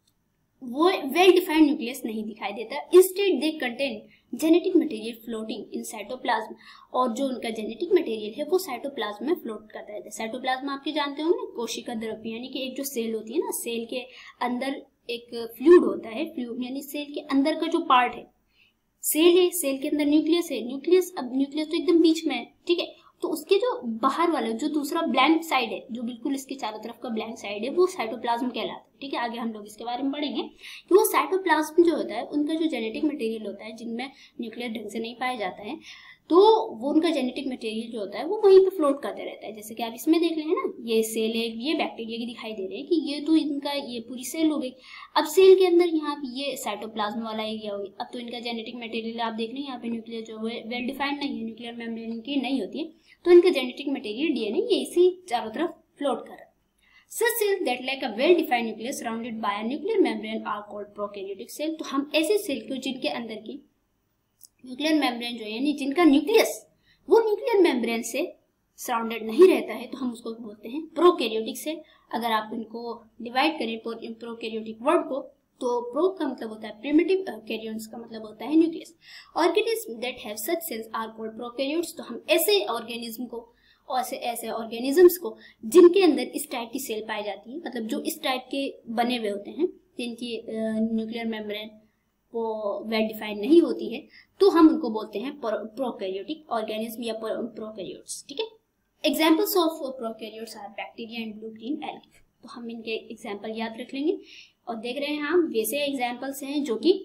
वो वेल डिफाइंड न्यूक्लियस नहीं दिखाई देता, instead they contain genetic material floating in cytoplasm, और जो उनका जेनेटिक मटेरियल है वो साइटोप्लाज्म में फ्लोट करता है। साइटोप्लाज्म आपके जानते होंगे ना, कोशिका द्रव्य, यानी कि एक जो सेल होती है ना, सेल के अंदर एक फ्लूइड होता है, फ्लूइड यानी सेल के अंदर का जो पार्ट है, सेल है, सेल के अंदर न्यूक्लियस है, न्यूक्लियस अब न्यूक्लियस तो एकदम बीच में है, ठीक है, तो उसके जो बाहर वाला जो दूसरा ब्लैंक साइड है, जो बिल्कुल इसके चारों तरफ का ब्लैंक साइड है, वो साइटोप्लाज्म कहलाता है, ठीक है। आगे हम लोग इसके बारे में पढ़ेंगे कि वो साइटोप्लाज्म जो होता है उनका जो जेनेटिक मटेरियल होता है जिनमें न्यूक्लियर ढंग से नहीं पाया जाता है, तो वो उनका जेनेटिक मटेरियल जो होता है वो वहीं पे फ्लोट करते रहता है। जैसे कि आप इसमें देख रहे हैं ना, ये सेल है, ये बैक्टीरिया की दिखाई दे रहे हैं कि ये तो इनका ये पूरी सेल हो गई। अब सेल के अंदर यहाँ पे ये साइटोप्लाज्म वाला एरिया हो गया। अब तो इनका जेनेटिक मटेरियल आप देख रहे हैं यहाँ पे न्यूक्लियर जो है वेल डिफाइंड नहीं है, न्यूक्लियर मेम्ब्रेन की नहीं होती है, तो इनका जेनेटिक मटेरियल डीएनए ये इसी चारों तरफ फ्लोट कर रहा है। Such cells that lack a well-defined nucleus surrounded by a nuclear membrane are called prokaryotic cell। तो हम ऐसे सेल को जिनके अंदर की न्यूक्लियर मेम्ब्रेन जो है यानी जिनका न्यूक्लियस वो न्यूक्लियर मेम्ब्रेन से सराउंडेड नहीं रहता है तो हम उसको बोलते हैं प्रोकैरियोटिक सेल। अगर आप इनको डिवाइड करें प्रोकैरियोटिक वर्ड को तो प्रो का मतलब होता है प्रिमिटिव, कैरियंस का मतलब होता है nucleus. Organism that have such cells are called prokaryotes. तो हम ऐसे ऑर्गेनिज्म को और ऐसे ऐसे ऑर्गेनिजम्स को जिनके अंदर इस टाइप की सेल पाई जाती है, मतलब जो इस टाइप के बने हुए होते हैं जिनकी न्यूक्लियर मेम्ब्रेन वो वेल डिफाइंड नहीं होती है, तो हम उनको बोलते हैं प्रोकैरियोटिक ऑर्गेनिज्म या प्रोकैरियोट्स। ठीक है, examples of prokaryotes are bacteria and blue green algae. तो हम इनके एग्जांपल याद रख लेंगे और देख रहे हैं हम वैसे एग्जांपल्स हैं जो कि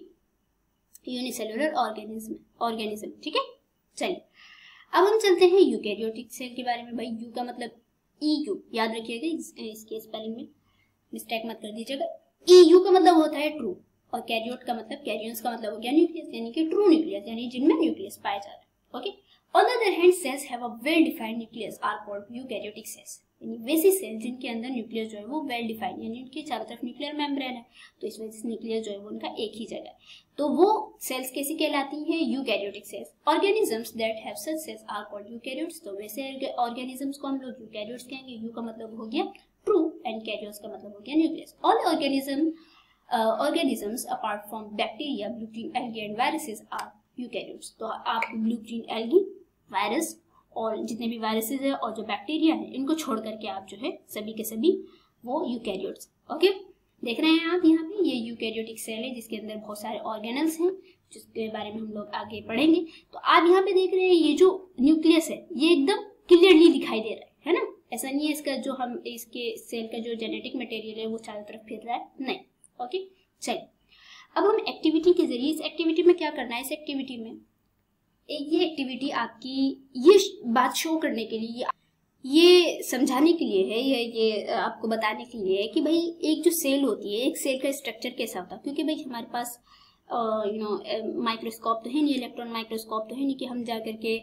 यूनिसेलुलर ऑर्गेनिज्म ऑर्गेनिज्म ठीक है। चलिए अब हम चलते हैं यूकैरियोटिक सेल के बारे में। भाई यू का मतलब ई यू याद रखिएगा, इस, इसके स्पेलिंग में मिस्टेक मत कर दीजिएगा। ई यू का मतलब होता है ट्रू और कैरियोट का मतलब कैरियंस का मतलब हो गया न्यूक्लियस यानी कि ट्रू न्यूक्लियस यानी जिनमें न्यूक्लियस पाया जा रहा है। Okay, on the other hand cells have a well defined nucleus are called eukaryotic cells. यानी वैसी सेल जिनके अंदर न्यूक्लियस जो है वो वेल डिफाइंड यानी उनके चारों तरफ न्यूक्लियर मेम्ब्रेन है, तो इस वजह से न्यूक्लियस जो है वो उनका एक ही जगह है, तो वो सेल्स कैसी कहलाती हैं? Eukaryotic cells. Organisms that have such cells are called eukaryotes. तो वैसे ऑर्गेनिजम्स को हम लोग यूकैरियोट्स कहेंगे। यू का मतलब हो गया ट्रू एंड कैरियोट्स का मतलब हो गया nucleus. All organism organisms apart from bacteria, blue green algae and viruses are eukaryotes. तो आप ब्लू ग्रीन एल्गी, वायरस और जितने भी वायरसेस है और जो बैक्टीरिया है इनको छोड़ करके आप जो है सभी के सभी वो यूकैरियोट्स। ओके, देख रहे हैं आप यहाँ पे ये यूकैरियोटिक सेल है जिसके अंदर बहुत सारे ऑर्गेनल्स हैं जिसके बारे में हम लोग आगे पढ़ेंगे। तो आप यहाँ पे देख रहे हैं ये जो न्यूक्लियस है ये एकदम क्लियरली दिखाई दे रहा है, है ना? ऐसा नहीं है इसका जो हम इसके सेल का जो जेनेटिक मटेरियल है वो चारों तरफ फिर रहा है, नहीं। ओके, चलिए अब हम एक्टिविटी के जरिए इस एक्टिविटी में क्या करना है, इस एक्टिविटी में ये एक्टिविटी आपकी ये बात शो करने के लिए, ये समझाने के लिए है, ये ये आपको बताने के लिए है कि भाई एक जो सेल होती है, एक सेल का स्ट्रक्चर कैसा होता है। क्योंकि भाई हमारे पास यू नो माइक्रोस्कोप तो है नहीं, इलेक्ट्रॉन माइक्रोस्कोप तो है नहीं कि हम जा करके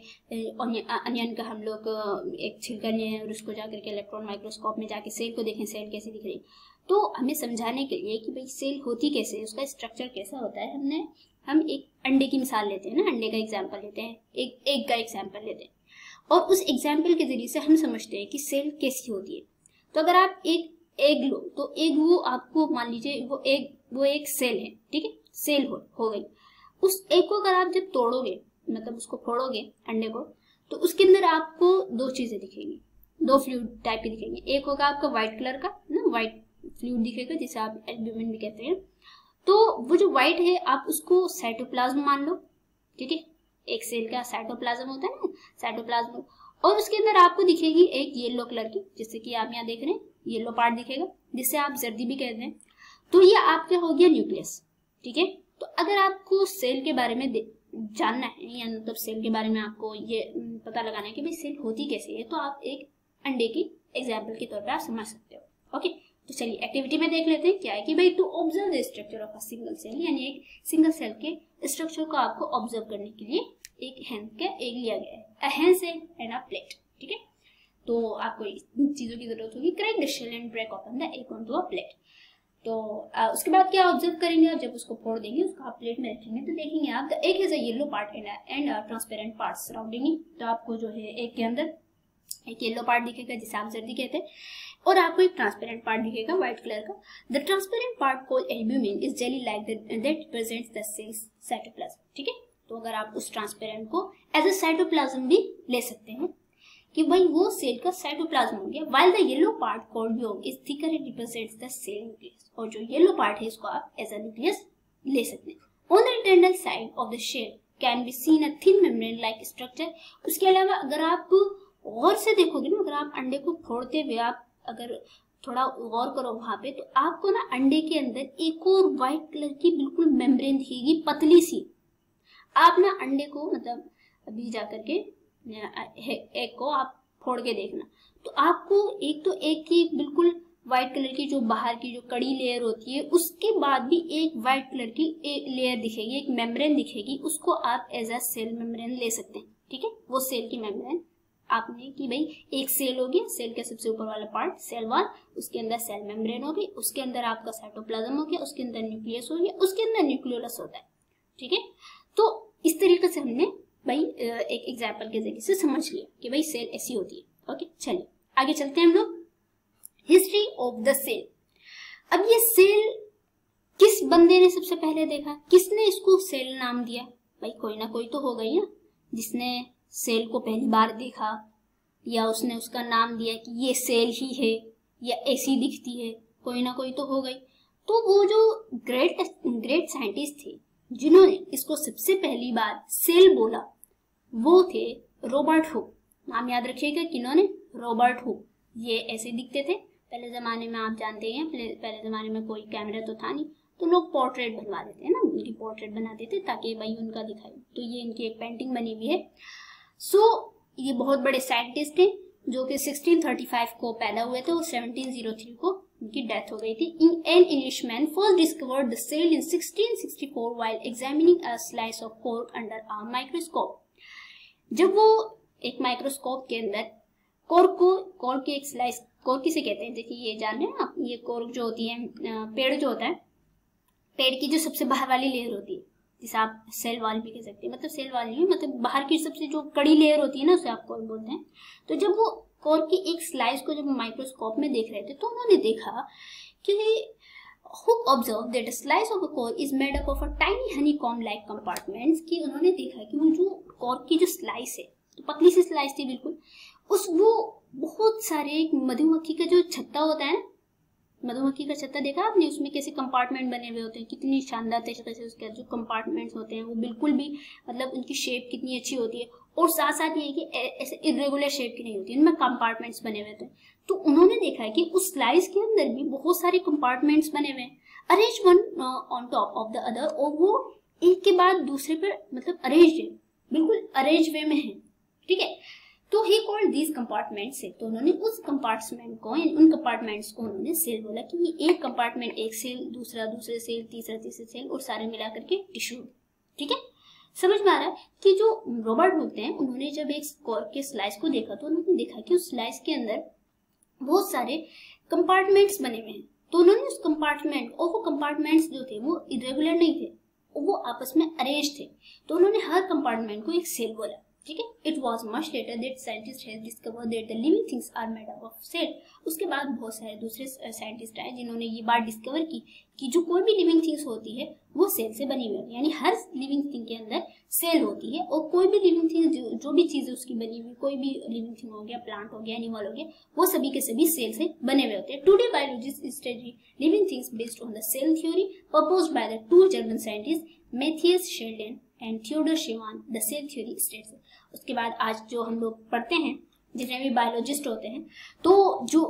अनियन का हम लोग एक छिलका लें और उसको जा करके इलेक्ट्रॉन माइक्रोस्कोप में जाके सेल को देखें सेल कैसी दिख रही है। तो हमें समझाने के लिए कि भाई सेल होती कैसे है, उसका स्ट्रक्चर कैसा होता है, हमने हम एक अंडे की मिसाल लेते हैं ना, अंडे का एग्जाम्पल लेते हैं, एक एग का एग्जाम्पल लेते हैं और उस एग्जाम्पल के जरिए से हम समझते हैं कि सेल कैसी होती है। तो अगर आप एक एग लो तो एग वो आपको मान लीजिए वो एग वो एक सेल है, ठीक है, सेल हो, हो गई। उस एग को अगर आप जब तोड़ोगे मतलब उसको फोड़ोगे अंडे को, तो उसके अंदर आपको दो चीजें दिखेंगी, दो फ्लूइड टाइप के दिखेंगे। एक होगा आपका व्हाइट कलर का ना, व्हाइट फ्लूइड दिखेगा जिसे आप एल्ब्यूमिन भी कहते हैं। तो वो जो व्हाइट है आप उसको साइटोप्लाज्म मान लो, ठीक है, एक सेल का साइटोप्लाज्म होता है ना, साइटोप्लाज्म। और उसके अंदर आपको दिखेगी एक येलो कलर की, जैसे कि आप यहाँ देख रहे हैं येलो पार्ट दिखेगा जिसे आप जर्दी भी कहते हैं। तो ये आपका हो गया न्यूक्लियस, ठीक है। तो अगर आपको सेल के बारे में जानना है या मतलब सेल के बारे में आपको ये पता लगाना है कि भाई सेल होती कैसे है, तो आप एक अंडे की एग्जाम्पल के तौर पर आप समझ सकते हो। ओके, तो चलिए एक्टिविटी में देख लेते हैं क्या है कि भाई to observe the structure of a single cell, यानी एक सिंगल सेल के स्ट्रक्चर को आपको ऑब्जर्व करने के लिए एक हैंड का एग लिया गया है, a hand cell and a plate, ठीक है। तो आपको इन चीजों की जरूरत होगी, crack the shell and break open the egg onto a plate. तो आ, उसके बाद क्या ऑब्जर्व करेंगे आप, जब उसको फोड़ देंगे उसको आप प्लेट में रखेंगे तो देखेंगे आप the egg has a yellow part and and transparent part surrounding it. तो आपको जो है एग के अंदर एक येलो पार्ट दिखेगा जिसे आप जर्दी कहते हैं और आपको एक ट्रांसपेरेंट पार्ट दिखेगा व्हाइट कलर का। The transparent part called albumin is jelly like that represents the cell's cytoplasm, ठीक है। तो अगर आप उस ट्रांसपेरेंट को एज अ साइटोप्लाज्म भी ले सकते हैं कि भाई वो सेल का साइटोप्लाज्म हो गया, while the yellow part called yolk is thicker it represents the cell nucleus. और जो येलो पार्ट है इसको आप एज अ न्यूक्लियस ले सकते हैं। On the internal side of the shell can be seen a thin membrane like structure. उसके अलावा अगर आप गौर से देखोगे ना, अगर आप अंडे को फोड़ते हुए आप अगर थोड़ा गौर करो वहां पे, तो आपको ना अंडे के अंदर एक और व्हाइट कलर की बिल्कुल मेम्ब्रेन दिखेगी पतली सी। आप ना अंडे को मतलब अभी जा करके एग को आप फोड़ के देखना, तो आपको एक तो एग की बिल्कुल व्हाइट कलर की जो बाहर की जो कड़ी लेयर होती है, उसके बाद भी एक व्हाइट कलर की एक लेयर दिखेगी, एक मेम्ब्रेन दिखेगी, उसको आप एज अ सेल मेम्ब्रेन ले सकते हैं। ठीक है, वो सेल की मेम्ब्रेन आपने कि भाई एक सेल हो गया, सेल का सबसे ऊपर वाला पार्ट सेल वॉल, उसके अंदर सेल मेम्ब्रेन हो गई, उसके अंदर आपका साइटोप्लाज्म हो गया, उसके अंदर न्यूक्लियस हो गया, उसके अंदर न्यूक्लियोलस होता है। ठीक है, तो इस तरीके से हमने भाई एक एग्जाम्पल के जरिए से समझ लिया कि भाई सेल ऐसी होती है। ओके, चलिए आगे चलते हैं हम लोग। History of the cell. अब ये सेल किस बंदे ने सबसे पहले देखा, किसने इसको सेल नाम दिया? भाई कोई ना कोई तो हो गई ना जिसने सेल को पहली बार देखा, या उसने उसका नाम दिया कि ये सेल ही है या ऐसी दिखती है, कोई ना कोई तो हो गई। तो वो जो ग्रेट ग्रेट साइंटिस्ट थे जिन्होंने इसको सबसे पहली बार सेल बोला, वो थे रॉबर्ट हुक। नाम याद रखिएगा, किन्होंने? Robert Hooke. ये ऐसे दिखते थे पहले जमाने में, आप जानते हैं पहले पहले जमाने में कोई कैमरा तो था नहीं, तो लोग पोर्ट्रेट बनवा देते हैं ना, उनकी पोर्ट्रेट बनाते थे ताकि भाई उनका दिखाई। तो ये इनकी एक पेंटिंग बनी हुई है। सो so, ये बहुत बड़े साइंटिस्ट थे जो कि सोलह सौ पैंतीस को पैदा हुए थे और सत्रह सौ तीन को उनकी डेथ हो गई थी। An Englishman first discovered the cell in सोलह सौ चौंसठ while examining a slice of cork under a microscope. जब वो एक माइक्रोस्कोप के अंदर कोर्क को कोर्क की एक स्लाइस, कोर्क किसे कहते हैं देखिए ये जान रहे हैं आप, ये कोर्क जो होती है पेड़ जो होता है, पेड़ की जो सबसे बाहर वाली लेयर होती है जिसे आप सेल वॉल भी कह सकते हैं, मतलब सेल वॉल नहीं मतलब बाहर की सबसे जो कड़ी लेयर होती है ना उसे आप कोर्क बोलते हैं। तो जब वो कोर्क की एक स्लाइस को जब माइक्रोस्कोप में देख रहे थे तो उन्होंने देखा कि Hooke observe that a slice of a cork is made up of a tiny honeycomb like compartments, कि उन्होंने देखा कि वो जो कोर्क की जो स्लाइस है, तो पतली सी स्लाइस थी बिल्कुल, उस वो बहुत सारे मधुमक्खी का जो छत्ता होता है ना, मधुमक्खी का छत्ता देखा आपने, उसमें कैसे कंपार्टमेंट बने हुए होते हैं, कितनी शानदार तरीके से उसके जो कंपार्टमेंट्स होते हैं वो बिल्कुल भी मतलब उनकी शेप कितनी अच्छी होती है, और साथ साथ ये कि ऐसे इरेगुलर शेप की नहीं होती, इनमें कंपार्टमेंट्स बने हुए होते हैं। तो उन्होंने देखा है कि उस स्लाइस के अंदर भी बहुत सारे कंपार्टमेंट्स बने हुए हैं, arrange one on top of the other, और वो एक के बाद दूसरे पर मतलब अरेंज है, बिल्कुल अरेंज वे में है। ठीक है, तो ही कॉल्ड दीज कंपार्टमेंट्स है, तो उन्होंने उस कंपार्टमेंट को, उन कंपार्टमेंट्स को उन्होंने सेल बोला कि ये एक कंपार्टमेंट एक सेल, दूसरा दूसरे सेल, तीसरा तीसरे सेल, और सारे मिला करके टिश्यू। ठीक है, समझ में आ रहा है कि जो रॉबर्ट बोलते हैं उन्होंने जब एक कोर्क के स्लाइस को देखा तो उन्होंने देखा कि उस स्लाइस के अंदर बहुत सारे कंपार्टमेंट्स बने हुए हैं, तो उन्होंने उस कंपार्टमेंट और वो कंपार्टमेंट्स जो थे वो इरेगुलर नहीं थे, वो आपस में अरेंज थे, तो उन्होंने हर कंपार्टमेंट को एक सेल बोला। ठीक है, it was much later that scientist has discovered that the living things are made up of cell. उसके बाद बहुत सारे दूसरे साइंटिस्ट आए जिन्होंने ये बात डिस्कवर की कि जो कोई भी लिविंग थिंग्स होती है वो सेल से बनी हुई होती है, यानी हर लिविंग थिंग के अंदर सेल होती है, और कोई भी लिविंग थिंग जो, जो भी चीज उसकी बनी हुई, कोई भी लिविंग थिंग हो गया, प्लांट हो गया, एनिमल हो गया, वो सभी के सभी सेल से बने हुए होते हैं। Today biologist study living things based on the cell theory proposed by the two German scientist Matthias Schleiden and Theodor Schwann. The cell theory states. उसके बाद आज जो हम लोग पढ़ते हैं, जितने भी बायोलॉजिस्ट होते हैं, तो जो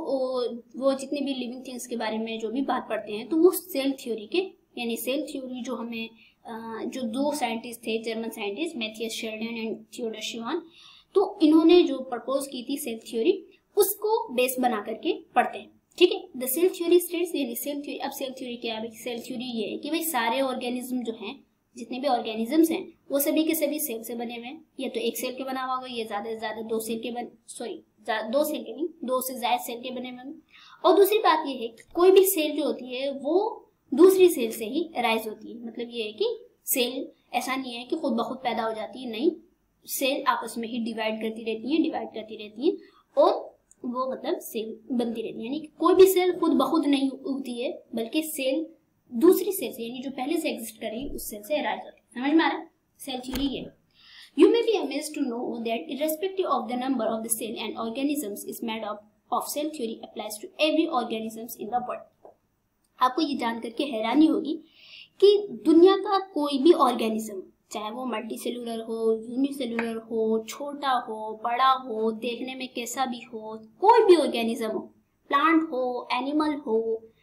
वो जितने भी लिविंग थिंग्स के बारे में जो भी बात पढ़ते हैं, तो वो सेल थ्योरी के, यानी सेल थ्योरी जो हमें जो दो साइंटिस्ट थे German scientist Matthias Schleiden and Theodor Schwann, तो इन्होंने जो प्रपोज की थी सेल थ्योरी, उसको बेस बना करके पढ़ते हैं। ठीक है, द सेल थ्योरी स्टेट्स, यानी सेल थ्योरी। अब सेल थ्योरी क्या है? सेल थ्योरी ये है कि भाई सारे ऑर्गेनिज्म जो हैं, जितने भी ऑर्गेनिजम्स हैं, वो सभी के सभी सेल से बने हुए हैं। ये तो एक सेल के बना हुआ होगा, ये ज्यादा से ज्यादा दो सेल के बन सॉरी दो सेल के नहीं, दो से ज्यादा सेल के बने हुए हैं। और दूसरी बात ये है कि कोई भी सेल जो होती है वो दूसरी सेल से ही राइज होती है। मतलब ये है कि सेल ऐसा नहीं है कि खुद ब खुद पैदा हो जाती है, नहीं, सेल आपस में ही डिवाइड करती रहती है डिवाइड करती रहती है और वो मतलब सेल बनती रहती है। यानी कोई भी सेल खुद ब खुद नहीं उगती है, बल्कि सेल दूसरी सेल से, यानी जो पहले से एग्जिस्ट कर रही है उस सेल से राइज होती है। समझ में आ रहा है? सेल थ्योरी ये। You may be amazed to know that irrespective of the number of the cell and organisms is made up of, cell theory applies to every organisms in the world। आपको ये जान करके हैरानी होगी कि दुनिया का कोई भी ऑर्गेनिज्म, चाहे वो मल्टीसेलुलर हो, यूनिसेलुलर हो, छोटा हो, बड़ा हो, देखने में कैसा भी हो, कोई भी ऑर्गेनिज्म हो, प्लांट हो, एनिमल हो,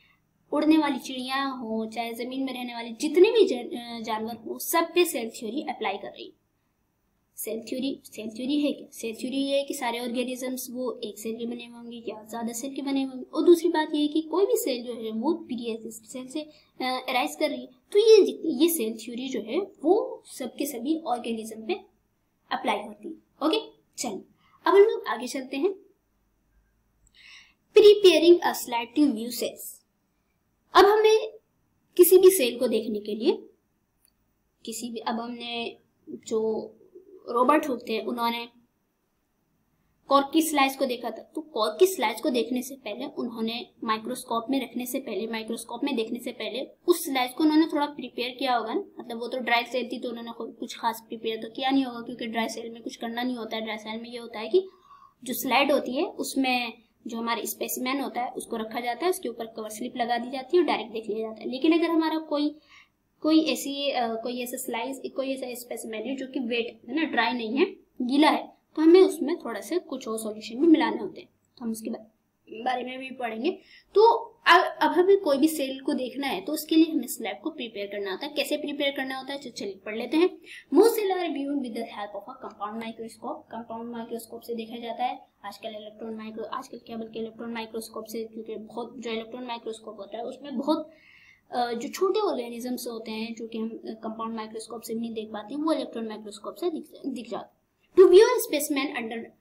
उड़ने वाली चिड़िया हो, चाहे जमीन में रहने वाले जितने भी जानवर हो, सब पे सेल थ्योरी अप्लाई कर रही है। सेल थ्योरी, सेल थ्योरी है क्या? सेल थ्योरी ये है कि सारे ऑर्गेनिजम्स वो एक सेल के बने हुए होंगे या ज्यादा सेल के बने हुए होंगे। और दूसरी बात ये है कि कोई भी सेल जो है वो पीरियड सेल से अराइज कर रही है, तो ये ये सेल थ्योरी जो है वो सबके सभी ऑर्गेनिज्म पे अप्लाई होती है। ओके, चलिए अब हम लोग आगे चलते हैं। Preparing a slide to view cells. अब हमें किसी भी सेल को देखने के लिए किसी भी, अब हमने जो रॉबर्ट हुक थे उन्होंने कॉर्क की स्लाइस को देखा था, तो कॉर्क की स्लाइस को देखने से पहले उन्होंने माइक्रोस्कोप में रखने से पहले माइक्रोस्कोप में देखने से पहले उस स्लाइस को उन्होंने थोड़ा प्रिपेयर किया होगा ना। मतलब वो तो ड्राई सेल थी तो उन्होंने कुछ खास प्रिपेयर तो किया नहीं होगा, क्योंकि ड्राई सेल में कुछ करना नहीं होता है। ड्राई सेल में ये होता है कि जो स्लाइड होती है उसमें जो हमारा स्पेसिमेन होता है उसको रखा जाता है, उसके ऊपर कवर स्लिप लगा दी जाती है और डायरेक्ट देख लिया जाता है। लेकिन अगर हमारा कोई कोई ऐसी आ, कोई ऐसा स्लाइस कोई ऐसा स्पेसिमेन है जो कि वेट है ना, ड्राई नहीं है, गीला है, तो हमें उसमें थोड़ा सा कुछ और सॉल्यूशन भी मिलाने होते हैं, तो हम उसके बारे में भी पढ़ेंगे। तो अब हमें कोई भी सेल को देखना है तो उसके लिए हमें स्लाइड को प्रिपेयर करना होता है। कैसे प्रिपेयर करना होता है तो चलिए पढ़ लेते हैं। Most cell are viewed with the help of a compound microscope. Compound microscope से देखा जाता है। आजकल इलेक्ट्रॉन माइक्रो आजकल क्या बल्कि इलेक्ट्रॉन माइक्रोस्कोप से, क्योंकि बहुत जो इलेक्ट्रॉन माइक्रोस्कोप होता है उसमें बहुत जो छोटे ऑर्गेनिजम्स होते हैं जो कि हम कंपाउंड माइक्रोस्कोप से नहीं देख पाते हैं, वो इलेक्ट्रॉन माइक्रोस्कोप से दिख, दिख जाते हैं। To view a specimen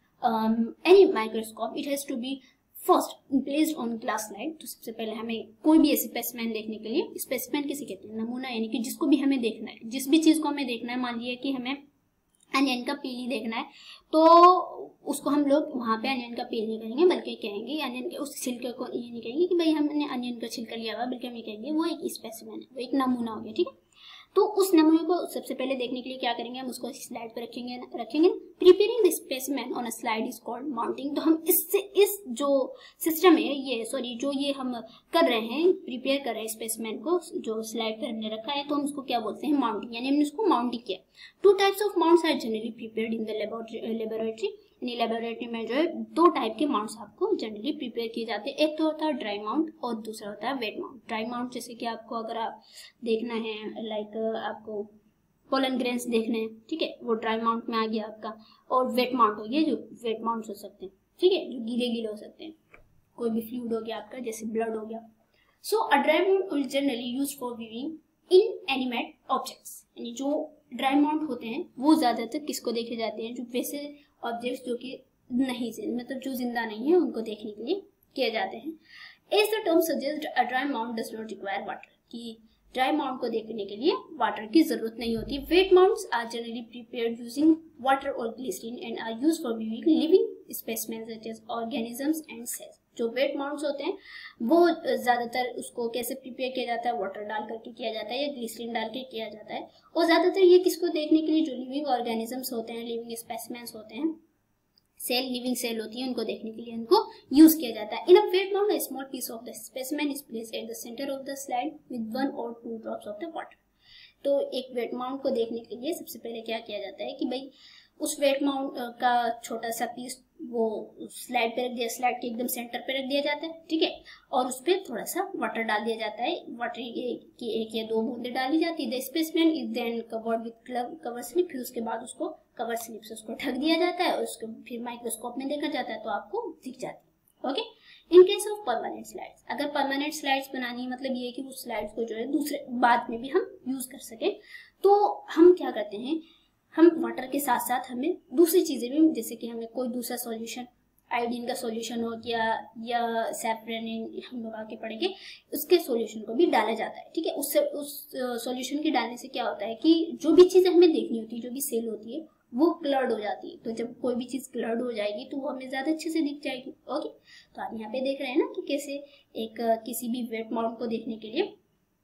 under any microscope it has to be first placed on glass slide. तो सबसे पहले हमें कोई भी ऐसे स्पेसिमेन देखने के लिए, स्पेसिमेन किसे कहते हैं? नमूना, यानी कि जिसको भी हमें देखना है, जिस भी चीज को हमें देखना है। मान लिया कि हमें अनियन का पील ही देखना है तो उसको हम लोग वहां पे अनियन का पील नहीं करेंगे, बल्कि कहेंगे अनियन के उस छिलके को, ये नहीं कहेंगे कि भाई हमने अनियन का छिलका लिया हुआ, बल्कि हम ये कहेंगे वो एक स्पेसिमेन है, वो एक नमूना हो गया। ठीक है, तो उस नमूने को सबसे पहले देखने के लिए क्या करेंगे, हम उसको स्लाइड पर रखेंगे रखेंगे preparing the specimen on a slide is called mounting. तो हम इससे इस जो सिस्टम है ये सॉरी जो ये हम कर रहे हैं, प्रिपेयर कर रहे हैं स्पेसिमेन को जो स्लाइड पर हमने रखा है, तो हम उसको क्या बोलते हैं? माउंटिंग, यानी हमने उसको माउंटिंग किया। Two types of mounts are generally prepared in the laboratory. यानी लेबोरेटरी में जो है दो टाइप के माउंट्स आपको जनरली प्रिपेयर किए जाते हैं। एक तो होता है ड्राई माउंट और दूसरा होता है वेट माउंट। ड्राई माउंट जैसे कि आपको अगर आप देखना है, लाइक आपको पोलन ग्रेन्स देखने हैं, ठीक है, वो ड्राई माउंट में आ गया आपका। और वेट माउंट हो गया, जो वेट माउंट्स हो सकते हैं, ठीक है, जो गीले गीले हो सकते हैं, कोई भी फ्लूइड हो गया आपका, जैसे ब्लड हो गया। So a dry mount is generally used for viewing inanimate objects. यानी जो ड्राई माउंट होते हैं वो ज्यादातर किसको देखे जाते हैं? जो वैसे ऑब्जेक्ट्स जो कि नहीं, मतलब जो जिंदा नहीं है, उनको देखने के लिए किए जाते हैं। As the term suggest a dry mount does not require water, कि ड्राई माउंट को देखने के लिए वाटर की जरूरत नहीं होती। Wet mounts are generally prepared using water or glycerine and are used for viewing living specimens such as organisms and cells. जो वेट माउंट्स होते हैं वो ज्यादातर उसको कैसे प्रिपेयर किया जाता है? वाटर डाल करके किया जाता है या ग्लिसरीन डाल के किया जाता है। और ज्यादातर ये किसको देखने के लिए? जो लिविंग ऑर्गेनिजम्स होते हैं, लिविंग स्पेसिमेंस होते हैं, सेल, लिविंग सेल होती है, उनको देखने के लिए उनको यूज किया जाता है। In a wet mount a small piece of the specimen is placed at the centre of the slide with one or two drops of the water. तो एक वेट माउंट को देखने के लिए सबसे पहले क्या किया जाता है कि भाई उस वेट माउंट का छोटा सा पीस वो स्लाइड पे रख दिया, स्लाइड के एकदम सेंटर पे रख दिया जाता है, ठीक है, और उस पर थोड़ा सा वाटर डाल दिया जाता है। वाटर की एक या दो बूंदे डाली जाती है। The specimen is then covered with cover slip. फिर उसके बाद उसको कवर स्लिप से उसको ढक दिया जाता है और उसको फिर माइक्रोस्कोप में देखा जाता है तो आपको दिख जाती है। Okay, in case of permanent slides, अगर परमानेंट स्लाइड्स बनानी है, मतलब ये है कि उस स्लाइड्स को जो है दूसरे बाद में भी हम यूज कर सके, तो हम क्या करते हैं, हम वाटर के साथ साथ हमें दूसरी चीजें भी, जैसे कि हमें कोई दूसरा सॉल्यूशन, आयोडीन का सॉल्यूशन हो गया या सैफ्रेनिन हम लोग आके पढ़ेंगे, उसके सॉल्यूशन को भी डाला जाता है। ठीक है, उससे उस सॉल्यूशन के डालने से क्या होता है कि जो भी चीज हमें देखनी होती है, जो भी सेल होती है, वो क्लर्ड हो जाती है। तो जब कोई भी चीज क्लर्ड हो जाएगी तो वो हमें ज्यादा अच्छे से दिख जाएगी। ओके, तो आप यहाँ पे देख रहे हैं ना कि कैसे एक किसी भी वेट माउंट को देखने के लिए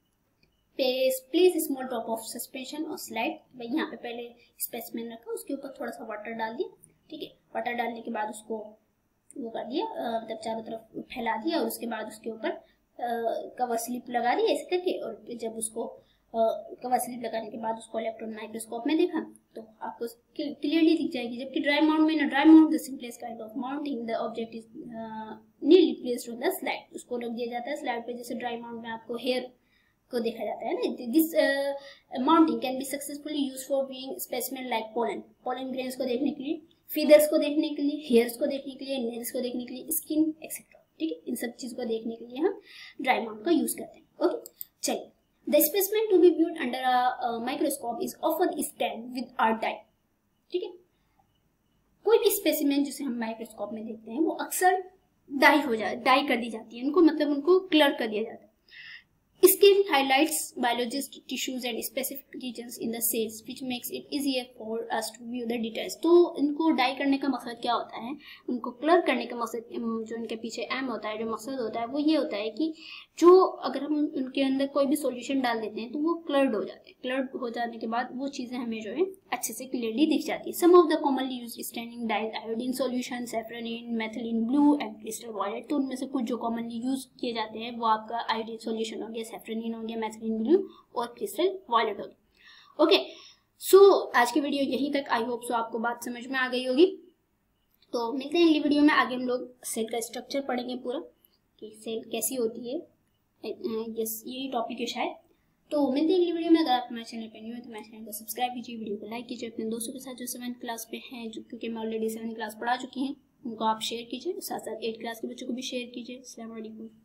place small drop of suspension or slide. भाई यहाँ पे पहले स्पेसिमेन रखा, उसके ऊपर थोड़ा सा वाटर डाल दिया, ठीक है, वाटर डालने के बाद उसको वो कर दिया, मतलब चारों तरफ फैला दिया और उसके बाद उसके ऊपर कवर स्लिप लगा दी ऐसे करके। और जब उसको कवर स्लिप लगाने के बाद उसको इलेक्ट्रॉन माइक्रोस्कोप में देखा तो आपको क्लियरली दिख जाएगी। जबकि ड्राई माउंट में ना, dry mount the simplest kind of mounting, the object is nearly placed on the slide. उसको रख दिया जाता है स्लाइड पे। जैसे ड्राई माउंट में आपको हेयर को देखा जाता है ना। This mounting can be successfully use for viewing specimen like pollen, pollen grains को देखने के लिए, फीदर्स को देखने के लिए, हेयर्स को देखने के लिए, नेल्स को देखने के लिए, स्किन एक्सेट्रा, ठीक है। इन सब चीज को देखने के लिए हम ड्राई माउंट का यूज करते हैं। ओके, चलिए। The specimen to be viewed under a microscope is often stand with art dye, ठीक है। कोई भी स्पेसिमेन जिसे हम माइक्रोस्कोप में देखते हैं वो अक्सर डाई हो जाए डाई कर दी जाती है, उनको मतलब उनको क्लर कर दिया जाता है। Skin highlights biologist tissues and specific regions in the cells, which makes it easier for us to view the details. तो इनको डाई करने का मकसद क्या होता है, उनको क्लर करने का मकसद, जो इनके पीछे एम होता है, जो मकसद होता है वो ये होता है कि जो अगर हम उनके अंदर कोई भी सॉल्यूशन डाल देते हैं तो वो क्लर्ड हो जाते हैं। क्लर्ड हो जाने के बाद वो चीजें हमें जो है अच्छे से क्लियरली दिख जाती है। Some of the commonly used standing dyes iodine solution, safranin, methylene blue and crystal violet. तो उनमें से कुछ जो कॉमनली यूज किए जाते हैं वो आपका आयोडीन सॉल्यूशन हो गया, सैफ्रोनिन हो गया, मेथिलीन ब्लू और क्रिस्टल वायलेट हो गया। ओके, सो आज की वीडियो यहीं तक। आई होप सो आपको बात समझ में आ गई होगी। तो मिलते हैं अगली वीडियो में। आगे हम लोग सेल का स्ट्रक्चर पढ़ेंगे पूरा, कि सेल कैसी होती है। यस, यही टॉपिक है शायद। तो मिलते हैं अगली वीडियो में। अगर आप हमारे चैनल पर न्यू है तो हमारे चैनल को सब्सक्राइब कीजिए, वीडियो को लाइक कीजिए, अपने दोस्तों के साथ जो सेवन्थ क्लास पे हैं, जो क्योंकि मैं ऑलरेडी सेवन्थ क्लास पढ़ा चुकी हैं, उनको आप शेयर कीजिए, साथ साथ एट क्लास के बच्चों को भी शेयर कीजिए। अस्सलाम वालेकुम।